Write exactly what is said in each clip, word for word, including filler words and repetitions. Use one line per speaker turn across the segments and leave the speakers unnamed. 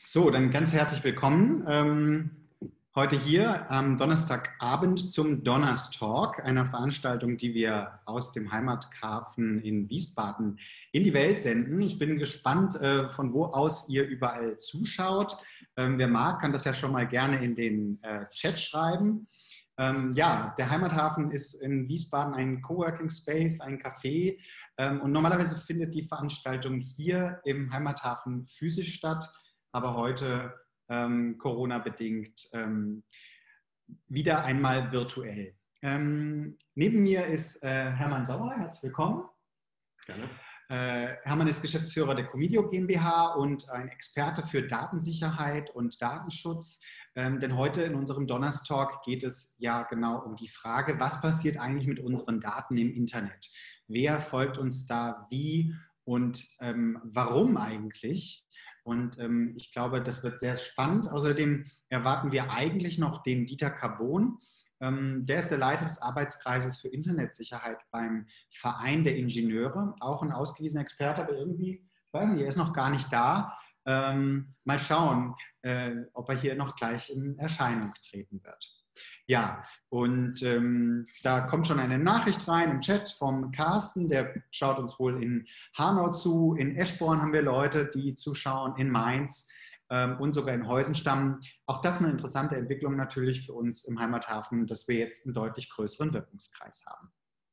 So, dann ganz herzlich willkommen ähm, heute hier am Donnerstagabend zum Donnerstalk, einer Veranstaltung, die wir aus dem Heimathafen in Wiesbaden in die Welt senden. Ich bin gespannt, äh, von wo aus ihr überall zuschaut. Ähm, wer mag, kann das ja schon mal gerne in den äh, Chat schreiben. Ähm, ja, der Heimathafen ist in Wiesbaden ein Coworking Space, ein Café. Ähm, und normalerweise findet die Veranstaltung hier im Heimathafen physisch statt, aber heute ähm, Corona-bedingt ähm, wieder einmal virtuell. Ähm, neben mir ist äh, Hermann Sauer, herzlich willkommen.
Gerne.
Äh, Hermann ist Geschäftsführer der Comidio GmbH und ein Experte für Datensicherheit und Datenschutz. Ähm, denn heute in unserem Donnerstalk geht es ja genau um die Frage, was passiert eigentlich mit unseren Daten im Internet? Wer folgt uns da wie und ähm, warum eigentlich? Und ähm, ich glaube, das wird sehr spannend. Außerdem erwarten wir eigentlich noch den Dieter Carbon. Ähm, der ist der Leiter des Arbeitskreises für Internetsicherheit beim Verein der Ingenieure. Auch ein ausgewiesener Experte, aber irgendwie, ich weiß nicht, er ist noch gar nicht da. Ähm, mal schauen, äh, ob er hier noch gleich in Erscheinung treten wird. Ja, und ähm, da kommt schon eine Nachricht rein im Chat vom Carsten, der schaut uns wohl in Hanau zu, in Eschborn haben wir Leute, die zuschauen, in Mainz ähm, und sogar in Heusenstamm. Auch das eine interessante Entwicklung natürlich für uns im Heimathafen, dass wir jetzt einen deutlich größeren Wirkungskreis haben.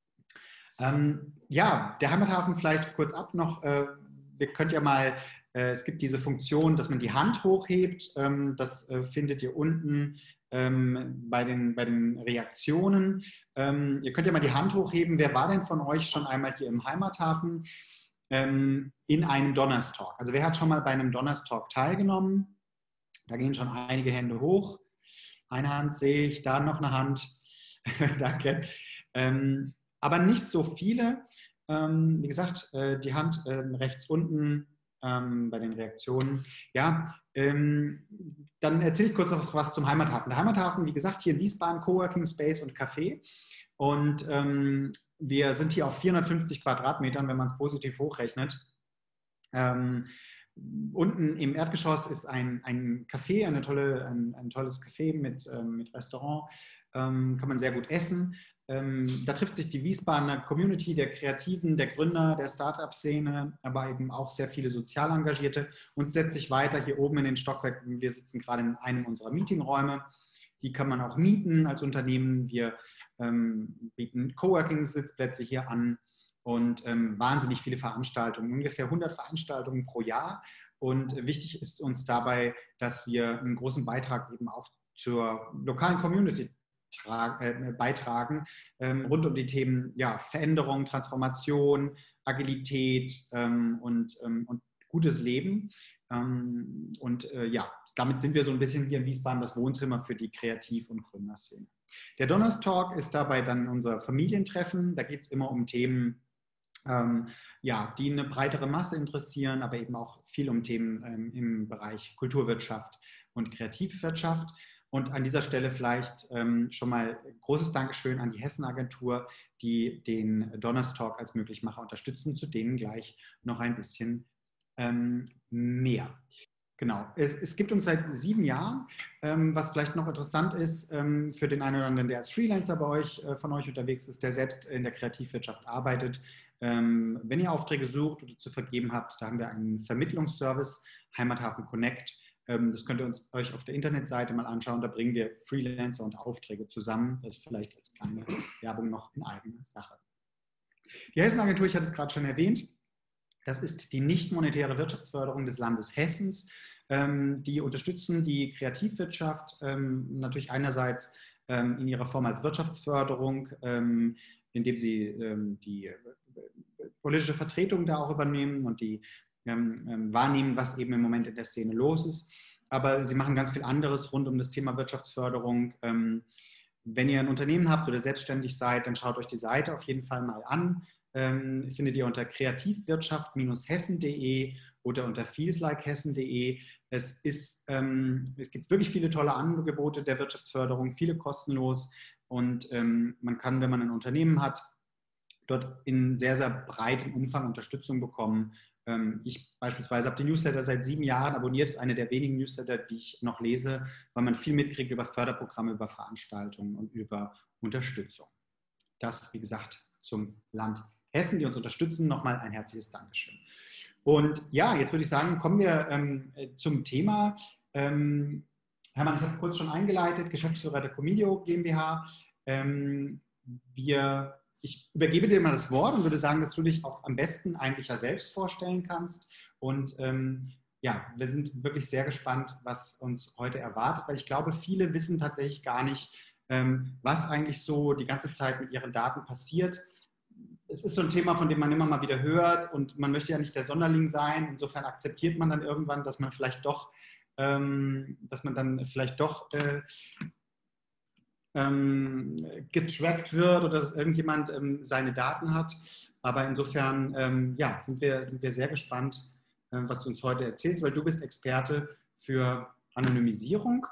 Ähm, ja, der Heimathafen vielleicht kurz ab noch, äh, wir könnt ja mal, äh, es gibt diese Funktion, dass man die Hand hochhebt, ähm, das äh, findet ihr unten ähm, bei, den, bei den Reaktionen. Ähm, ihr könnt ja mal die Hand hochheben, wer war denn von euch schon einmal hier im Heimathafen ähm, in einem Donnerstalk? Also wer hat schon mal bei einem Donnerstalk teilgenommen? Da gehen schon einige Hände hoch. Eine Hand sehe ich, da noch eine Hand. Danke. Ähm, aber nicht so viele. Ähm, wie gesagt, äh, die Hand ähm, rechts unten ähm, bei den Reaktionen. Ja, ähm, dann erzähle ich kurz noch was zum Heimathafen. Der Heimathafen, wie gesagt, hier in Wiesbaden, Coworking Space und Café. Und ähm, wir sind hier auf vierhundertfünfzig Quadratmetern, wenn man es positiv hochrechnet. Ähm, unten im Erdgeschoss ist ein, ein Café, eine tolle, ein, ein tolles Café mit, ähm, mit Restaurant. Ähm, kann man sehr gut essen. Ähm, da trifft sich die Wiesbadener Community der Kreativen, der Gründer, der Start-up-Szene, aber eben auch sehr viele sozial Engagierte. Und setzt sich weiter hier oben in den Stockwerken. Wir sitzen gerade in einem unserer Meetingräume. Die kann man auch mieten als Unternehmen. Wir ähm, bieten Coworking-Sitzplätze hier an und ähm, wahnsinnig viele Veranstaltungen, ungefähr hundert Veranstaltungen pro Jahr. Und wichtig ist uns dabei, dass wir einen großen Beitrag eben auch zur lokalen Community äh, beitragen, ähm, rund um die Themen ja, Veränderung, Transformation, Agilität ähm, und, ähm, und gutes Leben. Ähm, und äh, ja, damit sind wir so ein bisschen hier in Wiesbaden das Wohnzimmer für die Kreativ- und Gründerszene. Der Donnerstalk ist dabei dann unser Familientreffen. Da geht es immer um Themen, ähm, ja, die eine breitere Masse interessieren, aber eben auch viel um Themen ähm, im Bereich Kulturwirtschaft und Kreativwirtschaft. Und an dieser Stelle vielleicht ähm, schon mal großes Dankeschön an die Hessen-Agentur, die den Donnerstalk als Möglichmacher unterstützen, zu denen gleich noch ein bisschen ähm, mehr. Genau. Es, es, gibt uns seit sieben Jahren, ähm, was vielleicht noch interessant ist ähm, für den einen oder anderen, der als Freelancer bei euch, äh, von euch unterwegs ist, der selbst in der Kreativwirtschaft arbeitet. Ähm, wenn ihr Aufträge sucht oder zu vergeben habt, da haben wir einen Vermittlungsservice, Heimathafen Connect. Ähm, das könnt ihr uns, euch auf der Internetseite mal anschauen. Da bringen wir Freelancer und Aufträge zusammen. Das ist vielleicht als kleine Werbung noch in eigener Sache. Die Hessen-Agentur, ich hatte es gerade schon erwähnt, das ist die nicht monetäre Wirtschaftsförderung des Landes Hessens. Ähm, die unterstützen die Kreativwirtschaft ähm, natürlich einerseits ähm, in ihrer Form als Wirtschaftsförderung, ähm, indem sie ähm, die äh, politische Vertretung da auch übernehmen und die ähm, wahrnehmen, was eben im Moment in der Szene los ist. Aber sie machen ganz viel anderes rund um das Thema Wirtschaftsförderung. Ähm, wenn ihr ein Unternehmen habt oder selbstständig seid, dann schaut euch die Seite auf jeden Fall mal an. Ähm, findet ihr unter kreativwirtschaft hessen punkt de oder unter feelslikhessen punkt de. Es, ist, ähm, es gibt wirklich viele tolle Angebote der Wirtschaftsförderung, viele kostenlos. Und ähm, man kann, wenn man ein Unternehmen hat, dort in sehr, sehr breitem Umfang Unterstützung bekommen. Ich beispielsweise habe den Newsletter seit sieben Jahren abonniert. Das ist eine der wenigen Newsletter, die ich noch lese, weil man viel mitkriegt über Förderprogramme, über Veranstaltungen und über Unterstützung. Das, wie gesagt, zum Land Hessen, die uns unterstützen. Nochmal ein herzliches Dankeschön. Und ja, jetzt würde ich sagen, kommen wir ähm, zum Thema. Ähm, Hermann, ich habe kurz schon eingeleitet, Geschäftsführer der Comidio GmbH. Ähm, wir Ich übergebe dir mal das Wort und würde sagen, dass du dich auch am besten eigentlich ja selbst vorstellen kannst. Und ähm, ja, wir sind wirklich sehr gespannt, was uns heute erwartet, weil ich glaube, viele wissen tatsächlich gar nicht, ähm, was eigentlich so die ganze Zeit mit ihren Daten passiert. Es ist so ein Thema, von dem man immer mal wieder hört und man möchte ja nicht der Sonderling sein. Insofern akzeptiert man dann irgendwann, dass man vielleicht doch, ähm, dass man dann vielleicht doch äh, Ähm, getrackt wird oder dass irgendjemand ähm, seine Daten hat. Aber insofern ähm, ja, sind, wir, sind wir sehr gespannt, äh, was du uns heute erzählst, weil du bist Experte für Anonymisierung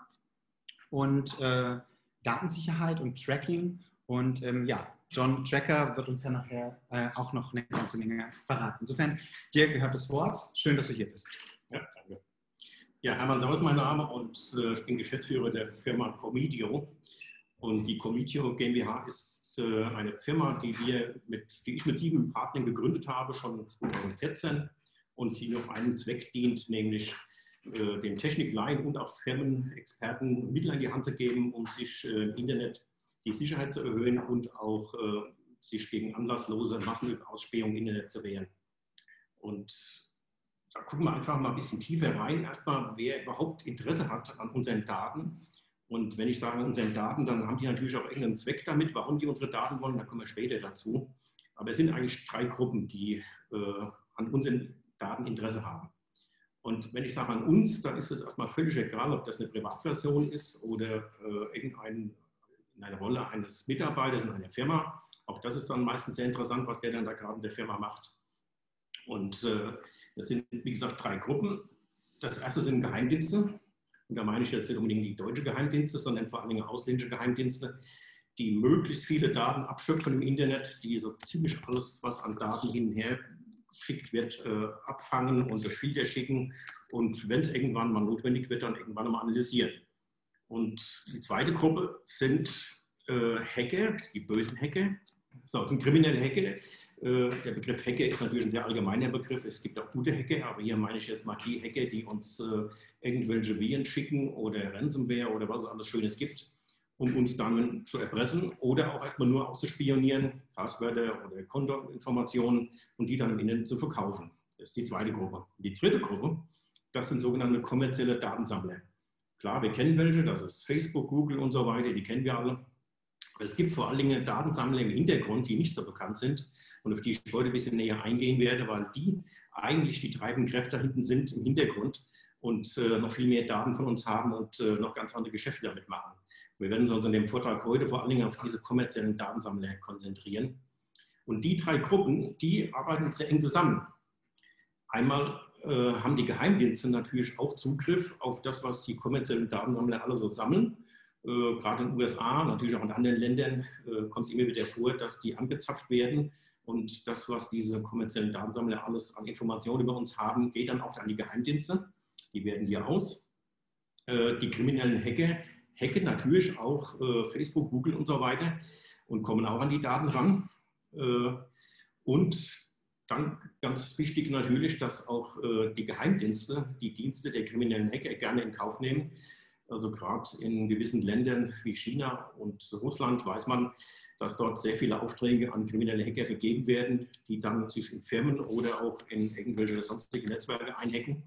und äh, Datensicherheit und Tracking. Und ähm, ja, John Tracker wird uns ja nachher äh, auch noch eine ganze Menge verraten. Insofern, dir gehört das Wort. Schön, dass du hier bist.
Ja, danke. Ja, Hermann Sau ist mein Name und äh, ich bin Geschäftsführer der Firma Comidio. Und die Comidio GmbH ist äh, eine Firma, die, wir mit, die ich mit sieben Partnern gegründet habe, schon zwanzig vierzehn, und die noch einem Zweck dient, nämlich äh, dem Technikleien und auch Firmenexperten Mittel an die Hand zu geben, um sich äh, im Internet die Sicherheit zu erhöhen und auch äh, sich gegen anlasslose Massenausspähung im Internet zu wehren. Und da gucken wir einfach mal ein bisschen tiefer rein. Erstmal, wer überhaupt Interesse hat an unseren Daten. Und wenn ich sage unseren Daten, dann haben die natürlich auch irgendeinen Zweck damit, warum die unsere Daten wollen, da kommen wir später dazu. Aber es sind eigentlich drei Gruppen, die äh, an unseren Daten Interesse haben. Und wenn ich sage an uns, dann ist es erstmal völlig egal, ob das eine Privatperson ist oder äh, irgendein, in einer Rolle eines Mitarbeiters in einer Firma. Auch das ist dann meistens sehr interessant, was der dann da gerade in der Firma macht. Und äh, das sind, wie gesagt, drei Gruppen. Das erste sind Geheimdienste. Und da meine ich jetzt nicht unbedingt die deutsche Geheimdienste, sondern vor allen Dingen ausländische Geheimdienste, die möglichst viele Daten abschöpfen im Internet, die so ziemlich alles, was an Daten hin und her geschickt wird, äh, abfangen und durch Filter schicken und wenn es irgendwann mal notwendig wird, dann irgendwann mal analysieren. Und die zweite Gruppe sind äh, Hacker, die bösen Hacker, so, das sind kriminelle Hacker. Der Begriff Hacker ist natürlich ein sehr allgemeiner Begriff. Es gibt auch gute Hacker, aber hier meine ich jetzt mal die Hacker, die uns äh, irgendwelche Viren schicken oder Ransomware oder was es alles Schönes gibt, um uns dann zu erpressen oder auch erstmal nur auszuspionieren, Passwörter oder Kontoinformationen und die dann im Internet zu verkaufen. Das ist die zweite Gruppe. Die dritte Gruppe, das sind sogenannte kommerzielle Datensammler. Klar, wir kennen welche, das ist Facebook, Google und so weiter, die kennen wir alle. Es gibt vor allen Dingen Datensammler im Hintergrund, die nicht so bekannt sind und auf die ich heute ein bisschen näher eingehen werde, weil die eigentlich die treibenden Kräfte hinten sind im Hintergrund und äh, noch viel mehr Daten von uns haben und äh, noch ganz andere Geschäfte damit machen. Wir werden uns in dem Vortrag heute vor allen Dingen auf diese kommerziellen Datensammler konzentrieren. Und die drei Gruppen, die arbeiten sehr eng zusammen. Einmal äh, haben die Geheimdienste natürlich auch Zugriff auf das, was die kommerziellen Datensammler alle so sammeln. Äh, gerade in den U S A, natürlich auch in anderen Ländern, äh, kommt es immer wieder vor, dass die angezapft werden. Und das, was diese kommerziellen Datensammler alles an Informationen über uns haben, geht dann auch an die Geheimdienste. Die werden hier aus. Äh, die kriminellen Hacker hacken natürlich auch äh, Facebook, Google und so weiter und kommen auch an die Daten ran. Äh, und dann ganz wichtig natürlich, dass auch äh, die Geheimdienste, die Dienste der kriminellen Hacker gerne in Kauf nehmen. Also gerade in gewissen Ländern wie China und Russland weiß man, dass dort sehr viele Aufträge an kriminelle Hacker vergeben werden, die dann sich in Firmen oder auch in irgendwelche sonstigen Netzwerke einhacken.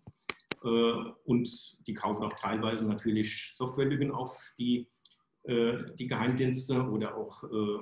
Und die kaufen auch teilweise natürlich Softwarelücken auf die, die Geheimdienste oder auch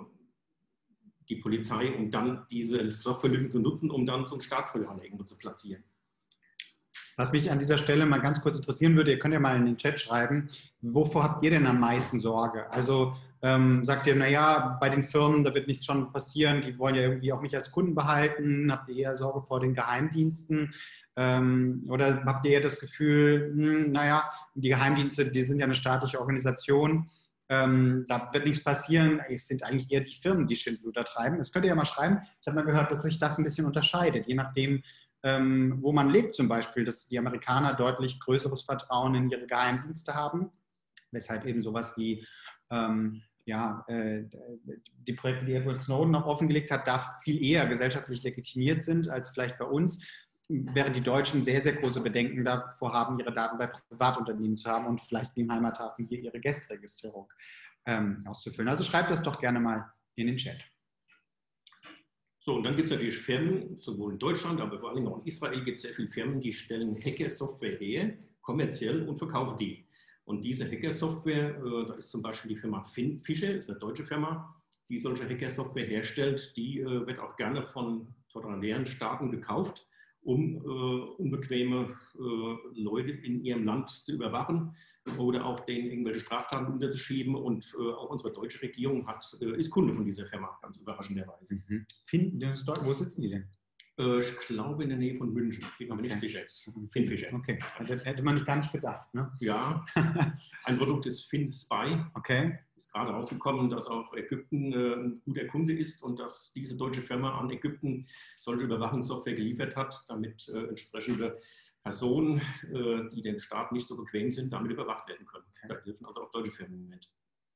die Polizei, um dann diese Softwarelücken zu nutzen, um dann so einen Staatstrojaner irgendwo zu platzieren.
Was mich an dieser Stelle mal ganz kurz interessieren würde, ihr könnt ja mal in den Chat schreiben, wovor habt ihr denn am meisten Sorge? Also ähm, sagt ihr, naja, bei den Firmen, da wird nichts schon passieren, die wollen ja irgendwie auch mich als Kunden behalten. Habt ihr eher Sorge vor den Geheimdiensten? Ähm, oder habt ihr eher das Gefühl, hm, naja, die Geheimdienste, die sind ja eine staatliche Organisation, Ähm, da wird nichts passieren. Es sind eigentlich eher die Firmen, die Schindluder treiben. Das könnt ihr ja mal schreiben. Ich habe mal gehört, dass sich das ein bisschen unterscheidet, je nachdem, ähm, wo man lebt zum Beispiel, dass die Amerikaner deutlich größeres Vertrauen in ihre Geheimdienste haben, weshalb eben sowas wie ähm, ja, äh, die Projekte, die Edward Snowden noch offengelegt hat, da viel eher gesellschaftlich legitimiert sind als vielleicht bei uns, während die Deutschen sehr, sehr große Bedenken davor haben, ihre Daten bei Privatunternehmen zu haben und vielleicht wie im Heimathafen hier ihre Gästregistrierung ähm, auszufüllen. Also schreibt das doch gerne mal in den Chat.
So, und dann gibt es natürlich Firmen, sowohl in Deutschland, aber vor allem auch in Israel gibt es sehr viele Firmen, die stellen Hacker-Software her, kommerziell, und verkaufen die. Und diese Hacker-Software, äh, da ist zum Beispiel die Firma Fischer, ist eine deutsche Firma, die solche Hacker-Software herstellt, die äh, wird auch gerne von totalitären Staaten gekauft, um äh, unbequeme äh, Leute in ihrem Land zu überwachen oder auch denen irgendwelche Straftaten unterzuschieben. Und äh, auch unsere deutsche Regierung hat, äh, ist Kunde von dieser Firma, ganz überraschenderweise.
Mhm. Finden, wo sitzen die denn?
Äh, ich glaube in der Nähe von München, bin mir
okay.
nicht sicher. Finfisher.
Okay, das hätte man gar nicht gedacht. Ne?
Ja, ein Produkt ist FinSpy.
Okay.
Ist gerade rausgekommen, dass auch Ägypten äh, ein guter Kunde ist und dass diese deutsche Firma an Ägypten solche Überwachungssoftware geliefert hat, damit äh, entsprechende Personen, äh, die dem Staat nicht so bequem sind, damit überwacht werden können. Okay. Da helfen also auch deutsche Firmen mit.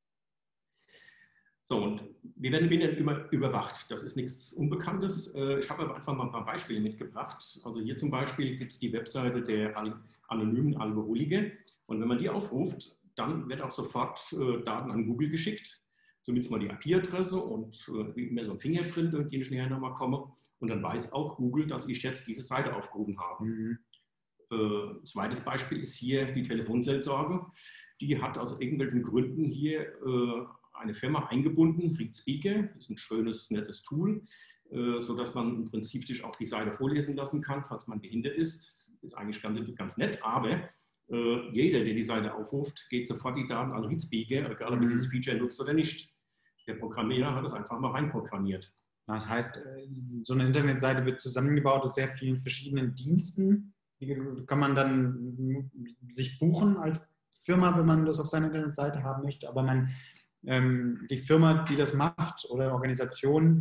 So, und wir werden immer überwacht. Das ist nichts Unbekanntes. Ich habe aber einfach mal ein paar Beispiele mitgebracht. Also hier zum Beispiel gibt es die Webseite der anonymen Alkoholiker. Und wenn man die aufruft, dann wird auch sofort äh, Daten an Google geschickt. Zumindest mal die I P-Adresse und äh, wie immer so ein Fingerprint, in den ich näher nochmal komme. Und dann weiß auch Google, dass ich jetzt diese Seite aufgerufen habe. Mhm. Äh, zweites Beispiel ist hier die Telefonseelsorge. Die hat aus irgendwelchen Gründen hier äh, eine Firma eingebunden, ReadSpeaker, ist ein schönes, nettes Tool, äh, sodass man im Prinzip sich auch die Seite vorlesen lassen kann, falls man behindert ist. Ist eigentlich ganz, ganz nett, aber äh, jeder, der die Seite aufruft, geht sofort die Daten an ReadSpeaker, egal ob er dieses Feature nutzt oder nicht. Der Programmierer hat das einfach mal reinprogrammiert.
Das heißt, so eine Internetseite wird zusammengebaut aus sehr vielen verschiedenen Diensten. Die kann man dann sich buchen als Firma, wenn man das auf seiner Internetseite haben möchte, aber man die Firma, die das macht oder Organisation,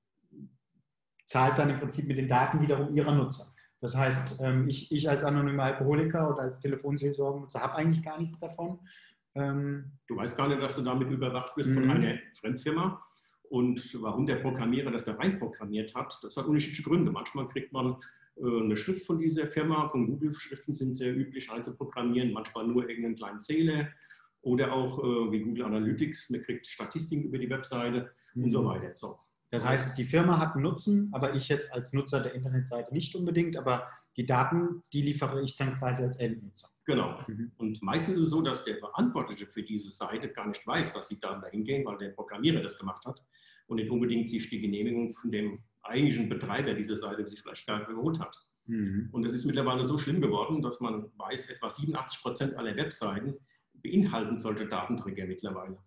zahlt dann im Prinzip mit den Daten wiederum ihrer Nutzer. Das heißt, ich, ich als anonymer Alkoholiker oder als Telefonseelsorgennutzer habe eigentlich gar nichts davon.
Du weißt gar nicht, dass du damit überwacht bist von einer Fremdfirma. Und warum der Programmierer das da reinprogrammiert hat, das hat unterschiedliche Gründe. Manchmal kriegt man eine Schrift von dieser Firma, von Google-Schriften sind sehr üblich einzuprogrammieren, manchmal nur irgendeinen kleinen Zähler. Oder auch äh, wie Google Analytics, man kriegt Statistiken über die Webseite mhm. und so weiter. So.
Das heißt, die Firma hat einen Nutzen, aber ich jetzt als Nutzer der Internetseite nicht unbedingt, aber die Daten, die liefere ich dann quasi als Endnutzer.
Genau. Mhm. Und meistens ist es so, dass der Verantwortliche für diese Seite gar nicht weiß, dass die Daten dahin gehen, weil der Programmierer das gemacht hat und nicht unbedingt sich die Genehmigung von dem eigentlichen Betreiber dieser Seite sich vielleicht stark geholt hat. Mhm. Und es ist mittlerweile so schlimm geworden, dass man weiß, etwa siebenundachtzig Prozent aller Webseiten beinhalten solche Datenträger mittlerweile.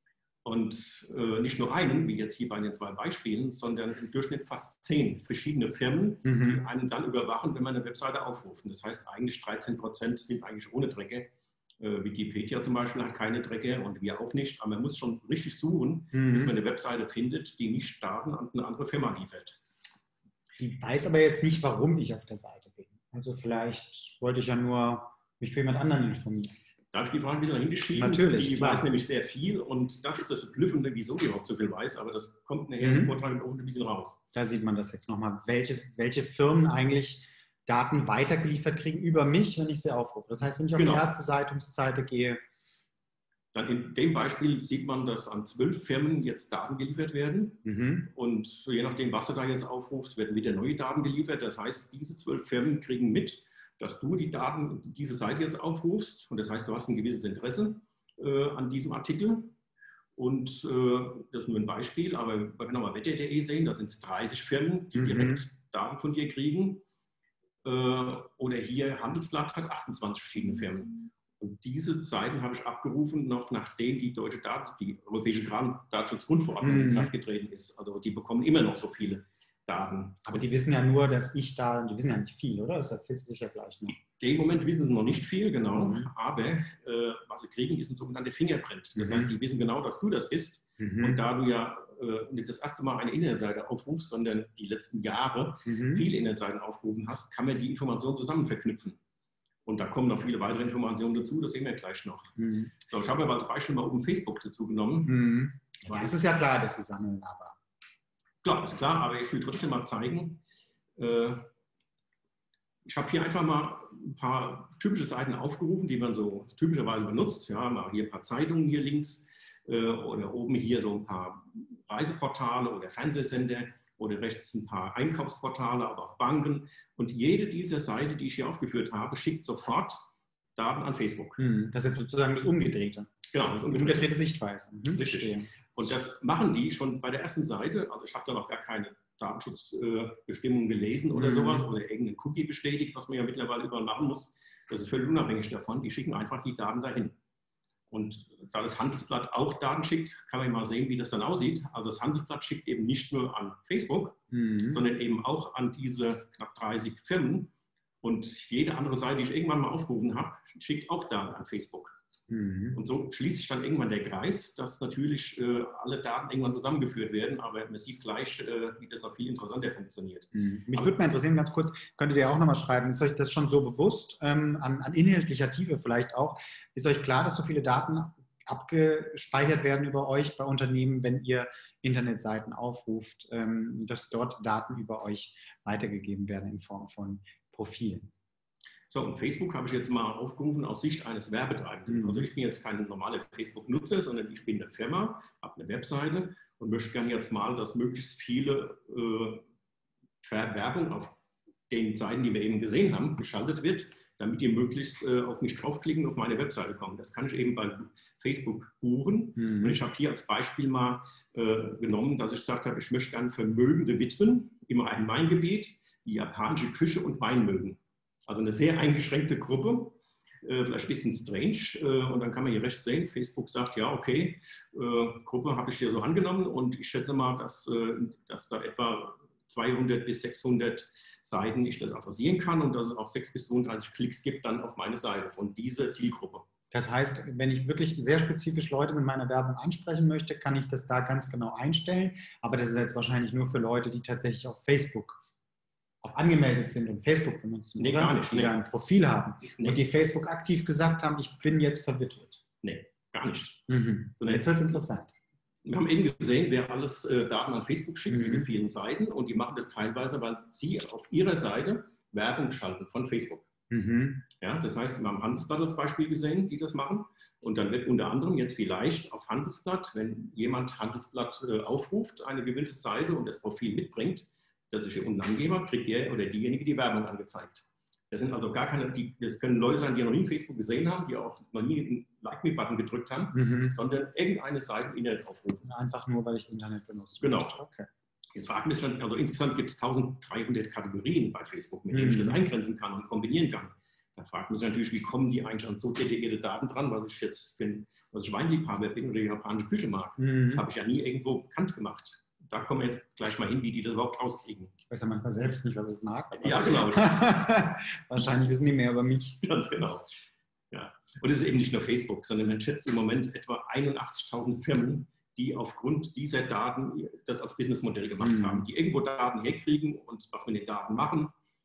Und äh, nicht nur einen, wie jetzt hier bei den zwei Beispielen, sondern im Durchschnitt fast zehn verschiedene Firmen, mhm. die einen dann überwachen, wenn man eine Webseite aufruft. Das heißt, eigentlich dreizehn Prozent sind eigentlich ohne Tracker. Äh, Wikipedia zum Beispiel hat keine Tracker und wir auch nicht. Aber man muss schon richtig suchen, mhm. bis man eine Webseite findet, die nicht Daten an eine andere Firma liefert.
Die weiß aber jetzt nicht, warum ich auf der Seite bin. Also vielleicht wollte ich ja nur mich für jemand anderen informieren.
Da habe ich die Frage ein bisschen hingeschrieben.
Natürlich,
die
klar.
weiß nämlich sehr viel und das ist das Verblüffende, wieso die überhaupt so viel weiß, aber das kommt nachher mhm. im Vortrag auch ein bisschen raus.
Da sieht man das jetzt nochmal, welche, welche Firmen eigentlich Daten weitergeliefert kriegen über mich, wenn ich sie aufrufe. Das heißt, wenn ich auf genau. die Ärzte-Zeitungsseite gehe.
Dann in dem Beispiel sieht man, dass an zwölf Firmen jetzt Daten geliefert werden mhm. und je nachdem, was du da jetzt aufrufst, werden wieder neue Daten geliefert. Das heißt, diese zwölf Firmen kriegen mit, dass du die Daten, diese Seite jetzt aufrufst und das heißt, du hast ein gewisses Interesse äh, an diesem Artikel und äh, das ist nur ein Beispiel, aber wir können auch mal wetter punkt de sehen, da sind es dreißig Firmen, die mhm. direkt Daten von dir kriegen äh, oder hier Handelsblatt hat achtundzwanzig verschiedene Firmen und diese Seiten habe ich abgerufen, noch nachdem die deutsche Daten, die europäische Datenschutzgrundverordnung mhm. in Kraft getreten ist, also die bekommen immer noch so viele Daten.
Aber die wissen ja nur, dass ich da, die wissen ja nicht viel, oder? Das erzählst du sicher gleich noch.
In dem Moment wissen sie noch nicht viel, genau,
Mhm.
aber äh, was sie kriegen, ist ein sogenannter Fingerprint. Das
Mhm.
heißt, die wissen genau, dass du das bist.
Mhm.
Und da du ja äh, nicht das erste Mal eine Internetseite aufrufst, sondern die letzten Jahre
Mhm.
viele Internetseiten aufgerufen hast, kann man die Informationen zusammen verknüpfen. Und da kommen noch viele weitere Informationen dazu, das sehen wir gleich noch.
Mhm.
So, ich habe aber als Beispiel mal oben Facebook dazu genommen.
Mhm. Ja, das ist ja klar, dass sie sammeln, aber.
Klar, ist klar, aber ich will trotzdem mal zeigen. Äh, ich habe hier einfach mal ein paar typische Seiten aufgerufen, die man so typischerweise benutzt. Ja, mal hier ein paar Zeitungen hier links äh, oder oben hier so ein paar Reiseportale oder Fernsehsender oder rechts ein paar Einkaufsportale, aber auch Banken. Und jede dieser Seiten, die ich hier aufgeführt habe, schickt sofort Daten an Facebook.
Mhm. Das ist sozusagen das Umgedrehte.
Genau, das
umgedrehte, umgedrehte Sichtweise. Mhm.
Richtig. Und das machen die schon bei der ersten Seite. Also ich habe da noch gar keine Datenschutzbestimmungen gelesen oder
mhm.
sowas oder irgendeinen Cookie bestätigt, was man ja mittlerweile überall machen muss. Das ist völlig unabhängig davon. Die schicken einfach die Daten dahin. Und da das Handelsblatt auch Daten schickt, kann man mal sehen, wie das dann aussieht. Also das Handelsblatt schickt eben nicht nur an Facebook, mhm. sondern eben auch an diese knapp dreißig Firmen. Und jede andere Seite, die ich irgendwann mal aufgerufen habe, schickt auch Daten an Facebook. Mhm. Und so schließt sich dann irgendwann der Kreis, dass natürlich äh, alle Daten irgendwann zusammengeführt werden, aber man sieht gleich, äh, wie das noch viel interessanter funktioniert.
Mhm. Mich würde mal interessieren, ganz kurz, könntet ihr auch nochmal schreiben, ist euch das schon so bewusst, ähm, an, an inhaltlicher Tiefe vielleicht auch, ist euch klar, dass so viele Daten abgespeichert werden über euch bei Unternehmen, wenn ihr Internetseiten aufruft, ähm, dass dort Daten über euch weitergegeben werden in Form von Profilen?
So, und Facebook habe ich jetzt mal aufgerufen aus Sicht eines Werbetreibenden. Mhm. Also ich bin jetzt kein normaler Facebook-Nutzer, sondern ich bin eine Firma, habe eine Webseite und möchte gerne jetzt mal, dass möglichst viele äh, Werbung auf den Seiten, die wir eben gesehen haben, geschaltet wird, damit die möglichst äh, auf mich draufklicken, auf meine Webseite kommen. Das kann ich eben bei Facebook buchen. Mhm. Und ich habe hier als Beispiel mal äh, genommen, dass ich gesagt habe, ich möchte gerne vermögende Witwen im Rhein-Main-Gebiet, die japanische Küche und Wein mögen. Also eine sehr eingeschränkte Gruppe, äh, vielleicht ein bisschen strange. Äh, und dann kann man hier rechts sehen, Facebook sagt, ja, okay, äh, Gruppe habe ich hier so angenommen und ich schätze mal, dass, äh, dass da etwa zweihundert bis sechshundert Seiten ich das adressieren kann und dass es auch sechs bis zweiunddreißig Klicks gibt dann auf meine Seite von dieser Zielgruppe.
Das heißt, wenn ich wirklich sehr spezifisch Leute mit meiner Werbung ansprechen möchte, kann ich das da ganz genau einstellen. Aber das ist jetzt wahrscheinlich nur für Leute, die tatsächlich auf Facebook auch angemeldet sind und Facebook benutzen,
nee,
oder?
Gar nicht,
die
nee.
da ein Profil haben
nee.
und die Facebook aktiv gesagt haben, ich bin jetzt verwitwet.
Nee, gar nicht.
Mhm. So, jetzt wird es interessant.
Wir haben eben gesehen, wer alles äh, Daten an Facebook schickt,
mhm.
diese vielen Seiten, und die machen das teilweise, weil sie auf ihrer Seite Werbung schalten von Facebook.
Mhm.
Ja, das heißt, wir haben Handelsblatt als Beispiel gesehen, die das machen. Und dann wird unter anderem jetzt vielleicht auf Handelsblatt, wenn jemand Handelsblatt äh, aufruft, eine gewisse Seite und das Profil mitbringt, das ich hier unten angebe, kriegt der oder diejenige die Werbung angezeigt. Das sind also gar keine, die, das können Leute sein, die noch nie Facebook gesehen haben, die auch noch nie den Like-Me-Button gedrückt haben, mhm. sondern irgendeine Seite im Internet aufrufen.
Einfach nur, weil ich das Internet benutze.
Genau. Okay. Jetzt fragt mich dann, also insgesamt gibt es eintausenddreihundert Kategorien bei Facebook, mit denen mhm. ich das eingrenzen kann und kombinieren kann. Da fragt man sich natürlich, wie kommen die eigentlich an so detaillierte Daten dran, was ich jetzt finde, was ich Weinliebhaber bin oder die japanische Küche mag. Mhm. Das habe ich ja nie irgendwo bekannt gemacht. Da kommen wir jetzt gleich mal hin, wie die das überhaupt rauskriegen.
Ich weiß ja manchmal selbst nicht, was ich mag.
Ja, genau.
Wahrscheinlich wissen die mehr über mich.
Ganz genau. Ja. Und es ist eben nicht nur Facebook, sondern man schätzt im Moment etwa einundachtzigtausend Firmen, die aufgrund dieser Daten das als Businessmodell gemacht mhm. haben, die irgendwo Daten herkriegen und was mit den Daten machen.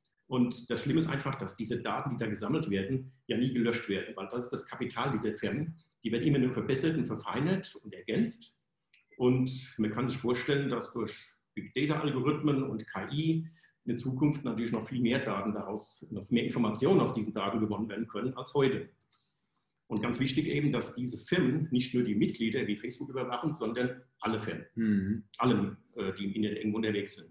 Und das Schlimme ist einfach, dass diese Daten, die da gesammelt werden, ja nie gelöscht werden, weil das ist das Kapital dieser Firmen. Die werden immer nur verbessert und verfeinert und ergänzt. Und man kann sich vorstellen, dass durch Big Data-Algorithmen und K I in Zukunft natürlich noch viel mehr Daten daraus, noch mehr Informationen aus diesen Daten gewonnen werden können als heute. Und ganz wichtig eben, dass diese Firmen nicht nur die Mitglieder wie Facebook überwachen, sondern alle Firmen, mhm. alle, die im Internet irgendwo unterwegs sind.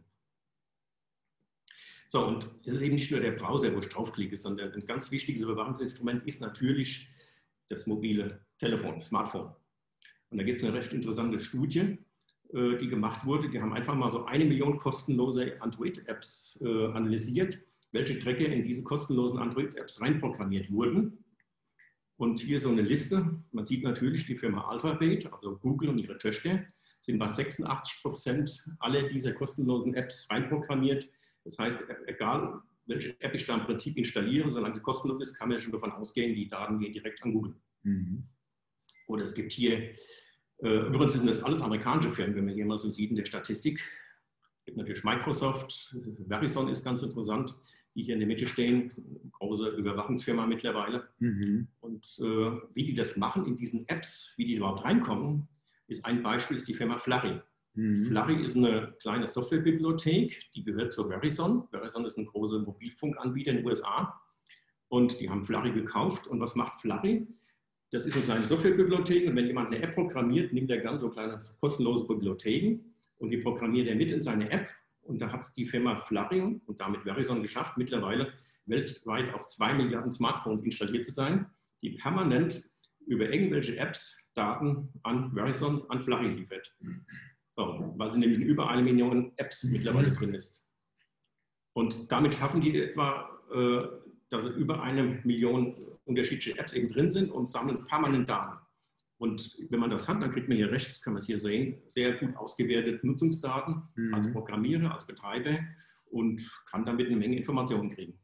So, und es ist eben nicht nur der Browser, wo ich draufklicke, sondern ein ganz wichtiges Überwachungsinstrument ist natürlich das mobile Telefon, das Smartphone. Und da gibt es eine recht interessante Studie, äh, die gemacht wurde. Die haben einfach mal so eine Million kostenlose Android-Apps äh, analysiert, welche Tracker in diese kostenlosen Android-Apps reinprogrammiert wurden. Und hier so eine Liste. Man sieht natürlich die Firma Alphabet, also Google und ihre Töchter, sind bei sechsundachtzig Prozent alle dieser kostenlosen Apps reinprogrammiert. Das heißt, egal welche App ich da im Prinzip installiere, solange sie kostenlos ist, kann man schon davon ausgehen, die Daten gehen direkt an Google. Mhm. Oder es gibt hier, äh, übrigens sind das alles amerikanische Firmen, wenn man hier mal so sieht in der Statistik. Es gibt natürlich Microsoft, Verizon ist ganz interessant, die hier in der Mitte stehen, große Überwachungsfirma mittlerweile. Mhm. Und äh, wie die das machen in diesen Apps, wie die überhaupt reinkommen, ist ein Beispiel, ist die Firma Flurry. Mhm. Flurry ist eine kleine Softwarebibliothek, die gehört zur Verizon. Verizon ist ein großer Mobilfunkanbieter in den U S A und die haben Flurry gekauft. Und was macht Flurry? Das ist eine kleine Softwarebibliothek und wenn jemand eine App programmiert, nimmt er ganz so kleine kostenlose Bibliotheken und die programmiert er mit in seine App. Und da hat es die Firma Flurry und damit Verizon geschafft, mittlerweile weltweit auf zwei Milliarden Smartphones installiert zu sein, die permanent über irgendwelche Apps Daten an Verizon, an Flurry liefert. So, weil sie nämlich in über eine Million Apps mittlerweile drin ist. Und damit schaffen die etwa, äh, dass über eine Million unterschiedliche Apps eben drin sind und sammeln permanent Daten. Und wenn man das hat, dann kriegt man hier rechts, kann man es hier sehen, sehr gut ausgewertete Nutzungsdaten mhm. als Programmierer, als Betreiber und kann damit eine Menge Informationen kriegen.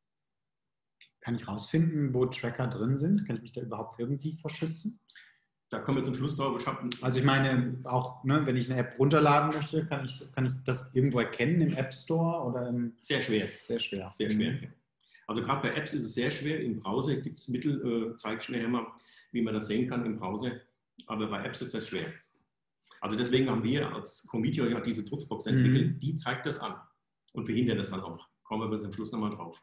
Kann ich rausfinden, wo Tracker drin sind? Kann ich mich da überhaupt irgendwie vor schützen?
Da kommen wir zum Schluss drauf. Ich
also ich meine, auch ne, wenn ich eine App runterladen möchte, kann ich, kann ich das irgendwo erkennen im App Store? Oder im
sehr schwer.
Sehr schwer.
Sehr schwer. Mhm. Also gerade bei Apps ist es sehr schwer. Im Browser gibt es Mittel, äh, zeige ich schnell mal, wie man das sehen kann im Browser. Aber bei Apps ist das schwer. Also deswegen haben wir als Comedio ja diese Trutzbox entwickelt. Mhm. Die zeigt das an und verhindert das dann auch. Kommen wir zum Schluss nochmal drauf.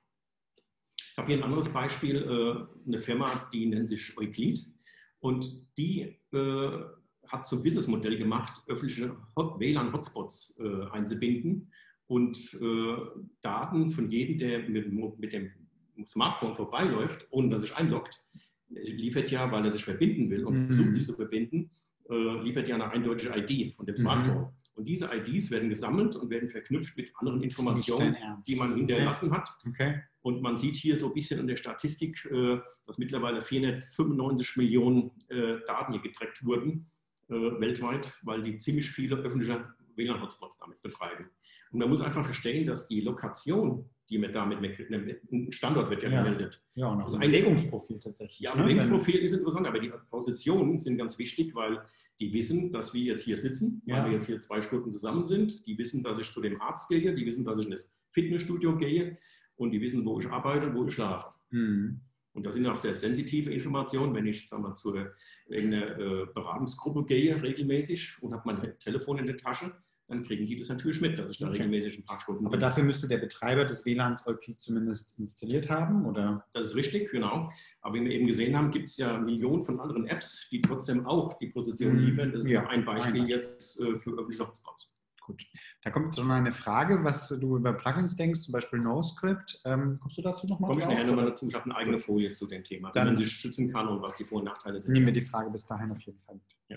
Ich habe hier ein anderes Beispiel, äh, eine Firma, die nennt sich Euclid. Und die äh, hat so ein Businessmodell gemacht, öffentliche W L A N-Hotspots äh, einzubinden und äh, Daten von jedem, der mit, mit dem Smartphone vorbeiläuft, ohne dass er sich einloggt, liefert ja, weil er sich verbinden will und mhm. versucht sich zu verbinden, äh, liefert ja eine eindeutige I D von dem Smartphone. Mhm. Und diese I Ds werden gesammelt und werden verknüpft mit anderen Informationen, die man hinterlassen okay. hat. Okay. Und man sieht hier so ein bisschen in der Statistik, dass mittlerweile vierhundertfünfundneunzig Millionen Daten hier getrackt wurden, weltweit, weil die ziemlich viele öffentliche W L A N-Hotspots damit betreiben. Und man muss einfach verstehen, dass die Lokation, die man damit mitkriegt, ein Standort wird ja, ja. gemeldet.
Ja, und auch also ein Bewegungsprofil tatsächlich.
Ja, ein Bewegungsprofil ist interessant, aber die Positionen sind ganz wichtig, weil die wissen, dass wir jetzt hier sitzen, ja. weil wir jetzt hier zwei Stunden zusammen sind. Die wissen, dass ich zu dem Arzt gehe, die wissen, dass ich in das Fitnessstudio gehe und die wissen, wo ich arbeite und wo ich schlafe. Mhm. Und das sind auch sehr sensitive Informationen. Wenn ich sagen wir, zu irgendeiner äh, Beratungsgruppe gehe regelmäßig und habe mein Telefon in der Tasche, dann kriegen die das natürlich mit, dass ich da okay. regelmäßig ein paar Stunden
Aber bin. Dafür müsste der Betreiber des W L A Ns Euclid zumindest installiert haben, oder?
Das ist richtig, genau. Aber wie wir eben gesehen haben, gibt es ja Millionen von anderen Apps, die trotzdem auch die Position mhm. liefern. Das ist ja, ein Beispiel, ein Beispiel jetzt äh, für öffentliche Hotspots.
Gut. Da kommt jetzt noch eine Frage, was du über Plugins denkst, zum Beispiel NoScript. Ähm, kommst du dazu nochmal?
Komme ich nachher nochmal dazu. Ich habe eine eigene Folie zu dem Thema,
dann,
wie man sich schützen kann und was die Vor- und Nachteile sind.
Nehmen wir die Frage bis dahin auf jeden Fall mit.
Ja.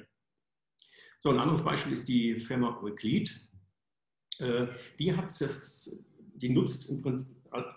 So, ein anderes Beispiel ist die Firma Euclid. Äh, die hat das, die nutzt im Prinzip,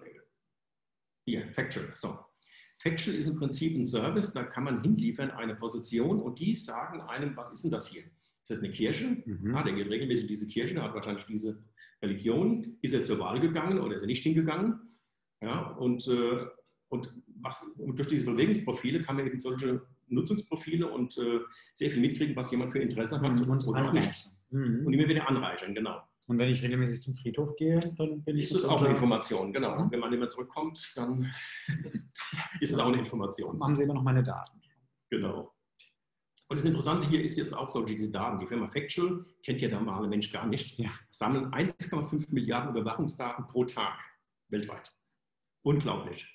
hier, Factual. So. Factual ist im Prinzip ein Service, da kann man hinliefern eine Position und die sagen einem, was ist denn das hier? Ist das eine Kirche? Mhm. Ah, der geht regelmäßig in diese Kirche, der hat wahrscheinlich diese Religion. Ist er zur Wahl gegangen oder ist er nicht hingegangen? Ja, und, äh, und, was, und durch diese Bewegungsprofile kann man eben solche Nutzungsprofile und äh, sehr viel mitkriegen, was jemand für Interesse hat
mhm. und oder auch nicht.
Mhm. Und immer wieder anreichern, genau.
Und wenn ich regelmäßig zum Friedhof gehe, dann bin ich...
Ist das auch eine Information, genau. Und wenn man immer zurückkommt, dann ist es auch eine Information.
Haben Sie immer noch meine Daten.
Genau. Und das Interessante hier ist jetzt auch so, diese Daten. Die Firma Factual kennt ja der normale Mensch gar nicht.
Ja.
Sammeln eins Komma fünf Milliarden Überwachungsdaten pro Tag weltweit. Unglaublich.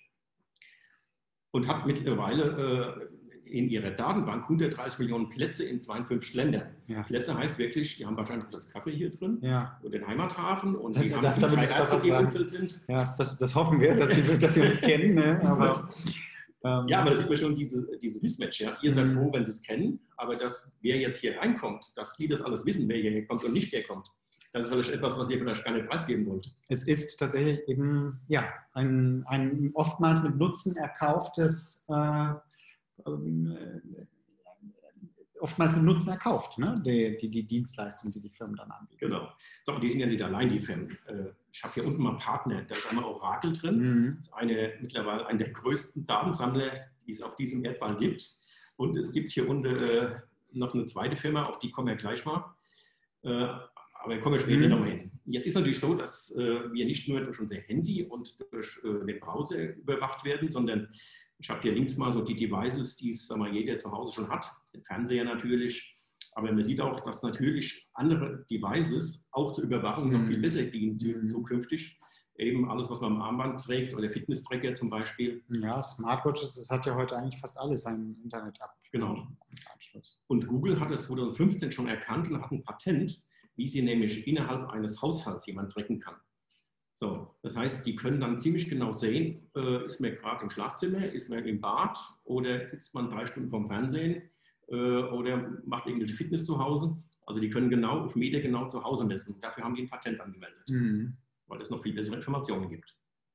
Und hat mittlerweile äh, in ihrer Datenbank hundertdreißig Millionen Plätze in zweiundfünfzig Ländern. Ja. Plätze heißt wirklich, die haben wahrscheinlich das Kaffee hier drin
ja.
und den Heimathafen und
das,
die
das,
haben drei Ärzte, die im Umfeld sind.
Ja, das, das hoffen wir, dass sie, dass sie uns kennen. Ne? Aber,
ähm, ja, aber da sieht man schon diese, dieses Mismatch. Ja? Ihr seid mhm. froh, wenn sie es kennen, aber dass wer jetzt hier reinkommt, dass die das alles wissen, wer hierher kommt und nicht herkommt. Das ist vielleicht etwas, was ihr vielleicht gar nicht preisgeben wollt.
Es ist tatsächlich eben ja, ein, ein oftmals mit Nutzen erkauftes äh, oftmals mit Nutzen erkauft, ne? die, die, die Dienstleistung, die die Firmen dann anbieten.
Genau. So, die sind ja nicht allein, die Firmen. Ich habe hier unten mal Partner, da ist einmal Oracle drin. Mhm. Das ist eine, mittlerweile einer der größten Datensammler, die es auf diesem Erdball gibt. Und es gibt hier unten äh, noch eine zweite Firma, auf die kommen wir gleich mal. Äh, aber kommen wir später mhm. nochmal hin. Jetzt ist natürlich so, dass äh, wir nicht nur durch unser Handy und durch äh, den Browser überwacht werden, sondern ich habe hier links mal so die Devices, die es sagen wir, jeder zu Hause schon hat, den Fernseher natürlich. Aber man sieht auch, dass natürlich andere Devices auch zur Überwachung mhm. noch viel besser dienen mhm. zukünftig. Eben alles, was man am Armband trägt oder Fitness-Tracker zum Beispiel.
Ja, Smartwatches, das hat ja heute eigentlich fast alles ein Internet ab.
Genau. Und Google hat es zweitausendfünfzehn schon erkannt und hat ein Patent, wie sie nämlich innerhalb eines Haushalts jemand tracken kann. So, das heißt, die können dann ziemlich genau sehen, äh, ist man gerade im Schlafzimmer, ist man im Bad oder sitzt man drei Stunden vorm Fernsehen äh, oder macht irgendwelche Fitness zu Hause. Also die können genau auf Meter genau zu Hause messen. Dafür haben die ein Patent angemeldet, mhm. weil es noch viel bessere Informationen gibt.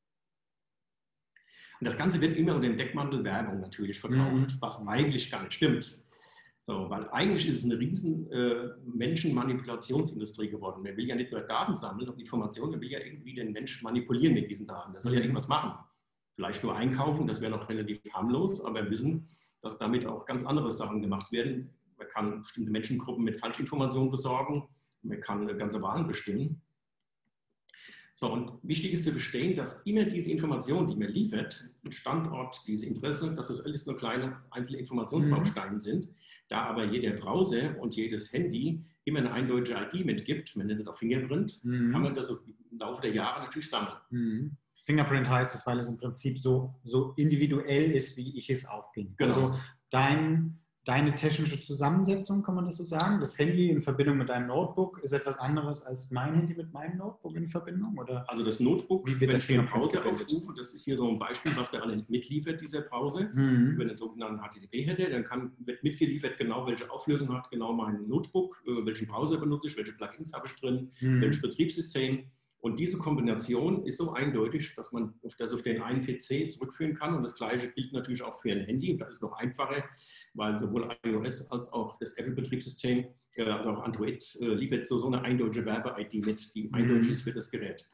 Und das Ganze wird immer unter dem Deckmantel Werbung natürlich verkauft, mhm. was eigentlich gar nicht stimmt. So, weil eigentlich ist es eine riesen äh, Menschenmanipulationsindustrie geworden. Man will ja nicht nur Daten sammeln und Informationen, man will ja irgendwie den Menschen manipulieren mit diesen Daten. Der soll ja irgendwas machen. Vielleicht nur einkaufen, das wäre noch relativ harmlos, aber wir wissen, dass damit auch ganz andere Sachen gemacht werden. Man kann bestimmte Menschengruppen mit Falschinformationen besorgen, man kann ganze Wahlen bestimmen. So, und wichtig ist zu verstehen, dass immer diese Information, die man liefert, den Standort, diese Interesse, dass das alles nur kleine einzelne Informationsbausteine mhm. sind. Da aber jeder Browser und jedes Handy immer eine eindeutige I D mitgibt, man nennt das auch Fingerprint, mhm. kann man das im Laufe der Jahre natürlich sammeln.
Mhm. Fingerprint heißt es, weil es im Prinzip so, so individuell ist, wie ich es auch bin. Genau. Also dein... Deine technische Zusammensetzung, kann man das so sagen? Das Handy in Verbindung mit deinem Notebook ist etwas anderes als mein Handy mit meinem Notebook in Verbindung? Oder?
Also das Notebook, wie wird wenn ich den Browser aufrufe, das ist hier so ein Beispiel, was der alle mitliefert, dieser Browser, mhm. über den sogenannten H T T P-Header. Dann kann, wird mitgeliefert, genau welche Auflösung hat genau mein Notebook, welchen Browser benutze ich, welche Plugins habe ich drin, mhm. welches Betriebssystem. Und diese Kombination ist so eindeutig, dass man das auf den einen P C zurückführen kann. Und das Gleiche gilt natürlich auch für ein Handy. Und das ist noch einfacher, weil sowohl iOS als auch das Apple-Betriebssystem, also auch Android, liefert so, so eine eindeutige Werbe-I D mit, die eindeutig ist für das Gerät.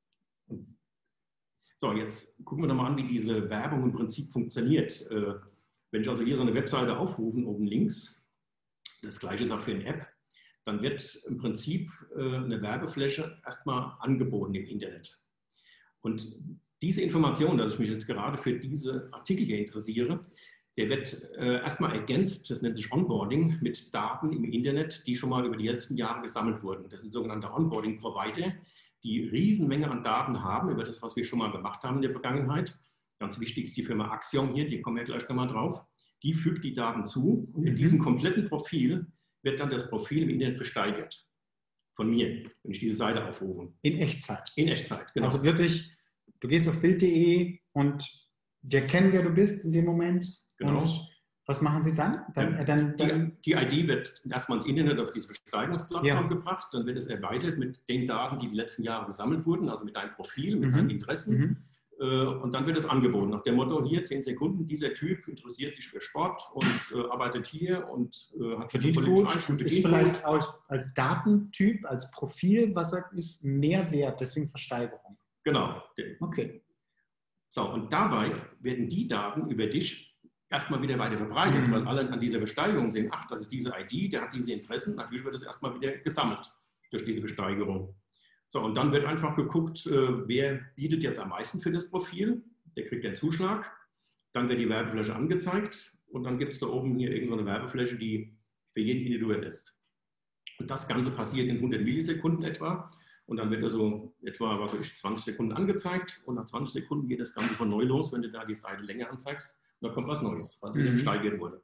So, jetzt gucken wir nochmal an, wie diese Werbung im Prinzip funktioniert. Wenn ich also hier so eine Webseite aufrufe, oben links, das Gleiche ist auch für eine App, dann wird im Prinzip äh, eine Werbefläche erstmal angeboten im Internet. Und diese Information, dass ich mich jetzt gerade für diese Artikel hier interessiere, der wird äh, erstmal ergänzt, das nennt sich Onboarding, mit Daten im Internet, die schon mal über die letzten Jahre gesammelt wurden. Das sind sogenannte Onboarding-Provider, die Riesenmenge an Daten haben über das, was wir schon mal gemacht haben in der Vergangenheit. Ganz wichtig ist die Firma Axiom hier, die kommen wir gleich nochmal drauf. Die fügt die Daten zu und in diesem kompletten Profil wird dann das Profil im Internet versteigert. Von mir, wenn ich diese Seite aufrufe.
In Echtzeit?
In Echtzeit, genau.
Also wirklich, du gehst auf Bild punkt de und die erkennen, wer du bist in dem Moment.
Genau.
Und was machen sie dann? dann,
ja,
dann,
dann die, die I D wird erstmal ins Internet auf diese Versteigerungsplattform ja. gebracht, dann wird es erweitert mit den Daten, die die letzten Jahre gesammelt wurden, also mit deinem Profil, mit mhm. deinen Interessen. Mhm. Und dann wird es angeboten nach dem Motto, hier zehn Sekunden, dieser Typ interessiert sich für Sport und äh, arbeitet hier und äh, hat
verdient gut, ist vielleicht auch als Datentyp, als Profil, was er ist, Mehrwert, deswegen Versteigerung.
Genau.
Okay.
So, und dabei werden die Daten über dich erstmal wieder weiter verbreitet, mhm. weil alle an dieser Besteigerung sehen, ach, das ist diese I D, der hat diese Interessen, natürlich wird es erstmal wieder gesammelt durch diese Besteigerung. So, und dann wird einfach geguckt, äh, wer bietet jetzt am meisten für das Profil, der kriegt den Zuschlag, dann wird die Werbefläche angezeigt und dann gibt es da oben hier irgendeine Werbefläche, die für jeden individuell ist. Und das Ganze passiert in hundert Millisekunden etwa und dann wird also etwa, was weiß ich, zwanzig Sekunden angezeigt und nach zwanzig Sekunden geht das Ganze von neu los, wenn du da die Seite länger anzeigst und dann kommt was Neues, was wieder gesteigert wurde.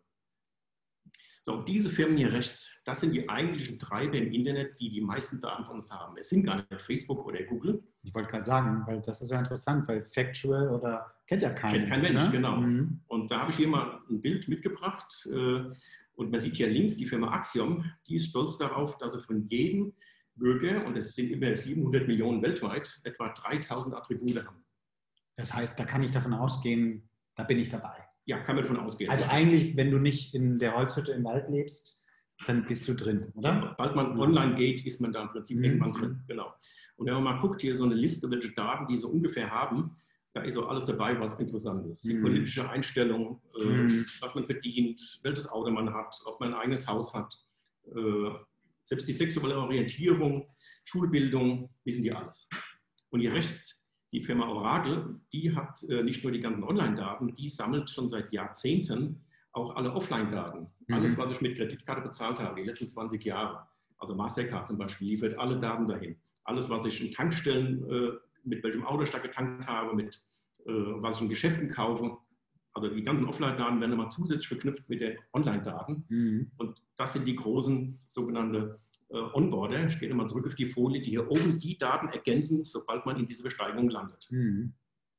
So, diese Firmen hier rechts, das sind die eigentlichen Treiber im Internet, die die meisten Daten von uns haben. Es sind gar nicht Facebook oder Google.
Ich wollte gerade sagen, weil das ist ja interessant, weil Factual oder kennt ja keiner.
Kennt kein Mensch, ne? Genau. Mhm. Und da habe ich hier mal ein Bild mitgebracht und man sieht hier links die Firma Axiom, die ist stolz darauf, dass sie von jedem Bürger, und es sind über siebenhundert Millionen weltweit, etwa dreitausend Attribute haben.
Das heißt, da kann ich davon ausgehen, da bin ich dabei.
Ja, kann man davon ausgehen.
Also eigentlich, wenn du nicht in der Holzhütte im Wald lebst, dann bist du drin, oder?
Ja, sobald man online geht, ist man da im Prinzip mhm. irgendwann drin. Genau. Und wenn man mal guckt, hier so eine Liste, welche Daten die so ungefähr haben, da ist auch alles dabei, was interessant ist. Die mhm. politische Einstellung, äh, mhm. was man verdient, welches Auto man hat, ob man ein eigenes Haus hat, äh, selbst die sexuelle Orientierung, Schulbildung, wissen die alles. Und hier rechts, die Firma Oracle, die hat äh, nicht nur die ganzen Online-Daten, die sammelt schon seit Jahrzehnten auch alle Offline-Daten. Mhm. Alles, was ich mit Kreditkarte bezahlt habe, die letzten zwanzig Jahre, also Mastercard zum Beispiel, liefert alle Daten dahin. Alles, was ich in Tankstellen, äh, mit welchem Auto ich da getankt habe, mit äh, was ich in Geschäften kaufe, also die ganzen Offline-Daten werden immer zusätzlich verknüpft mit den Online-Daten. Mhm. Und das sind die großen sogenannten äh, Onboarder. Ich gehe nochmal zurück auf die Folie, die hier oben die Daten ergänzen, sobald man in diese Besteigung landet. Mhm.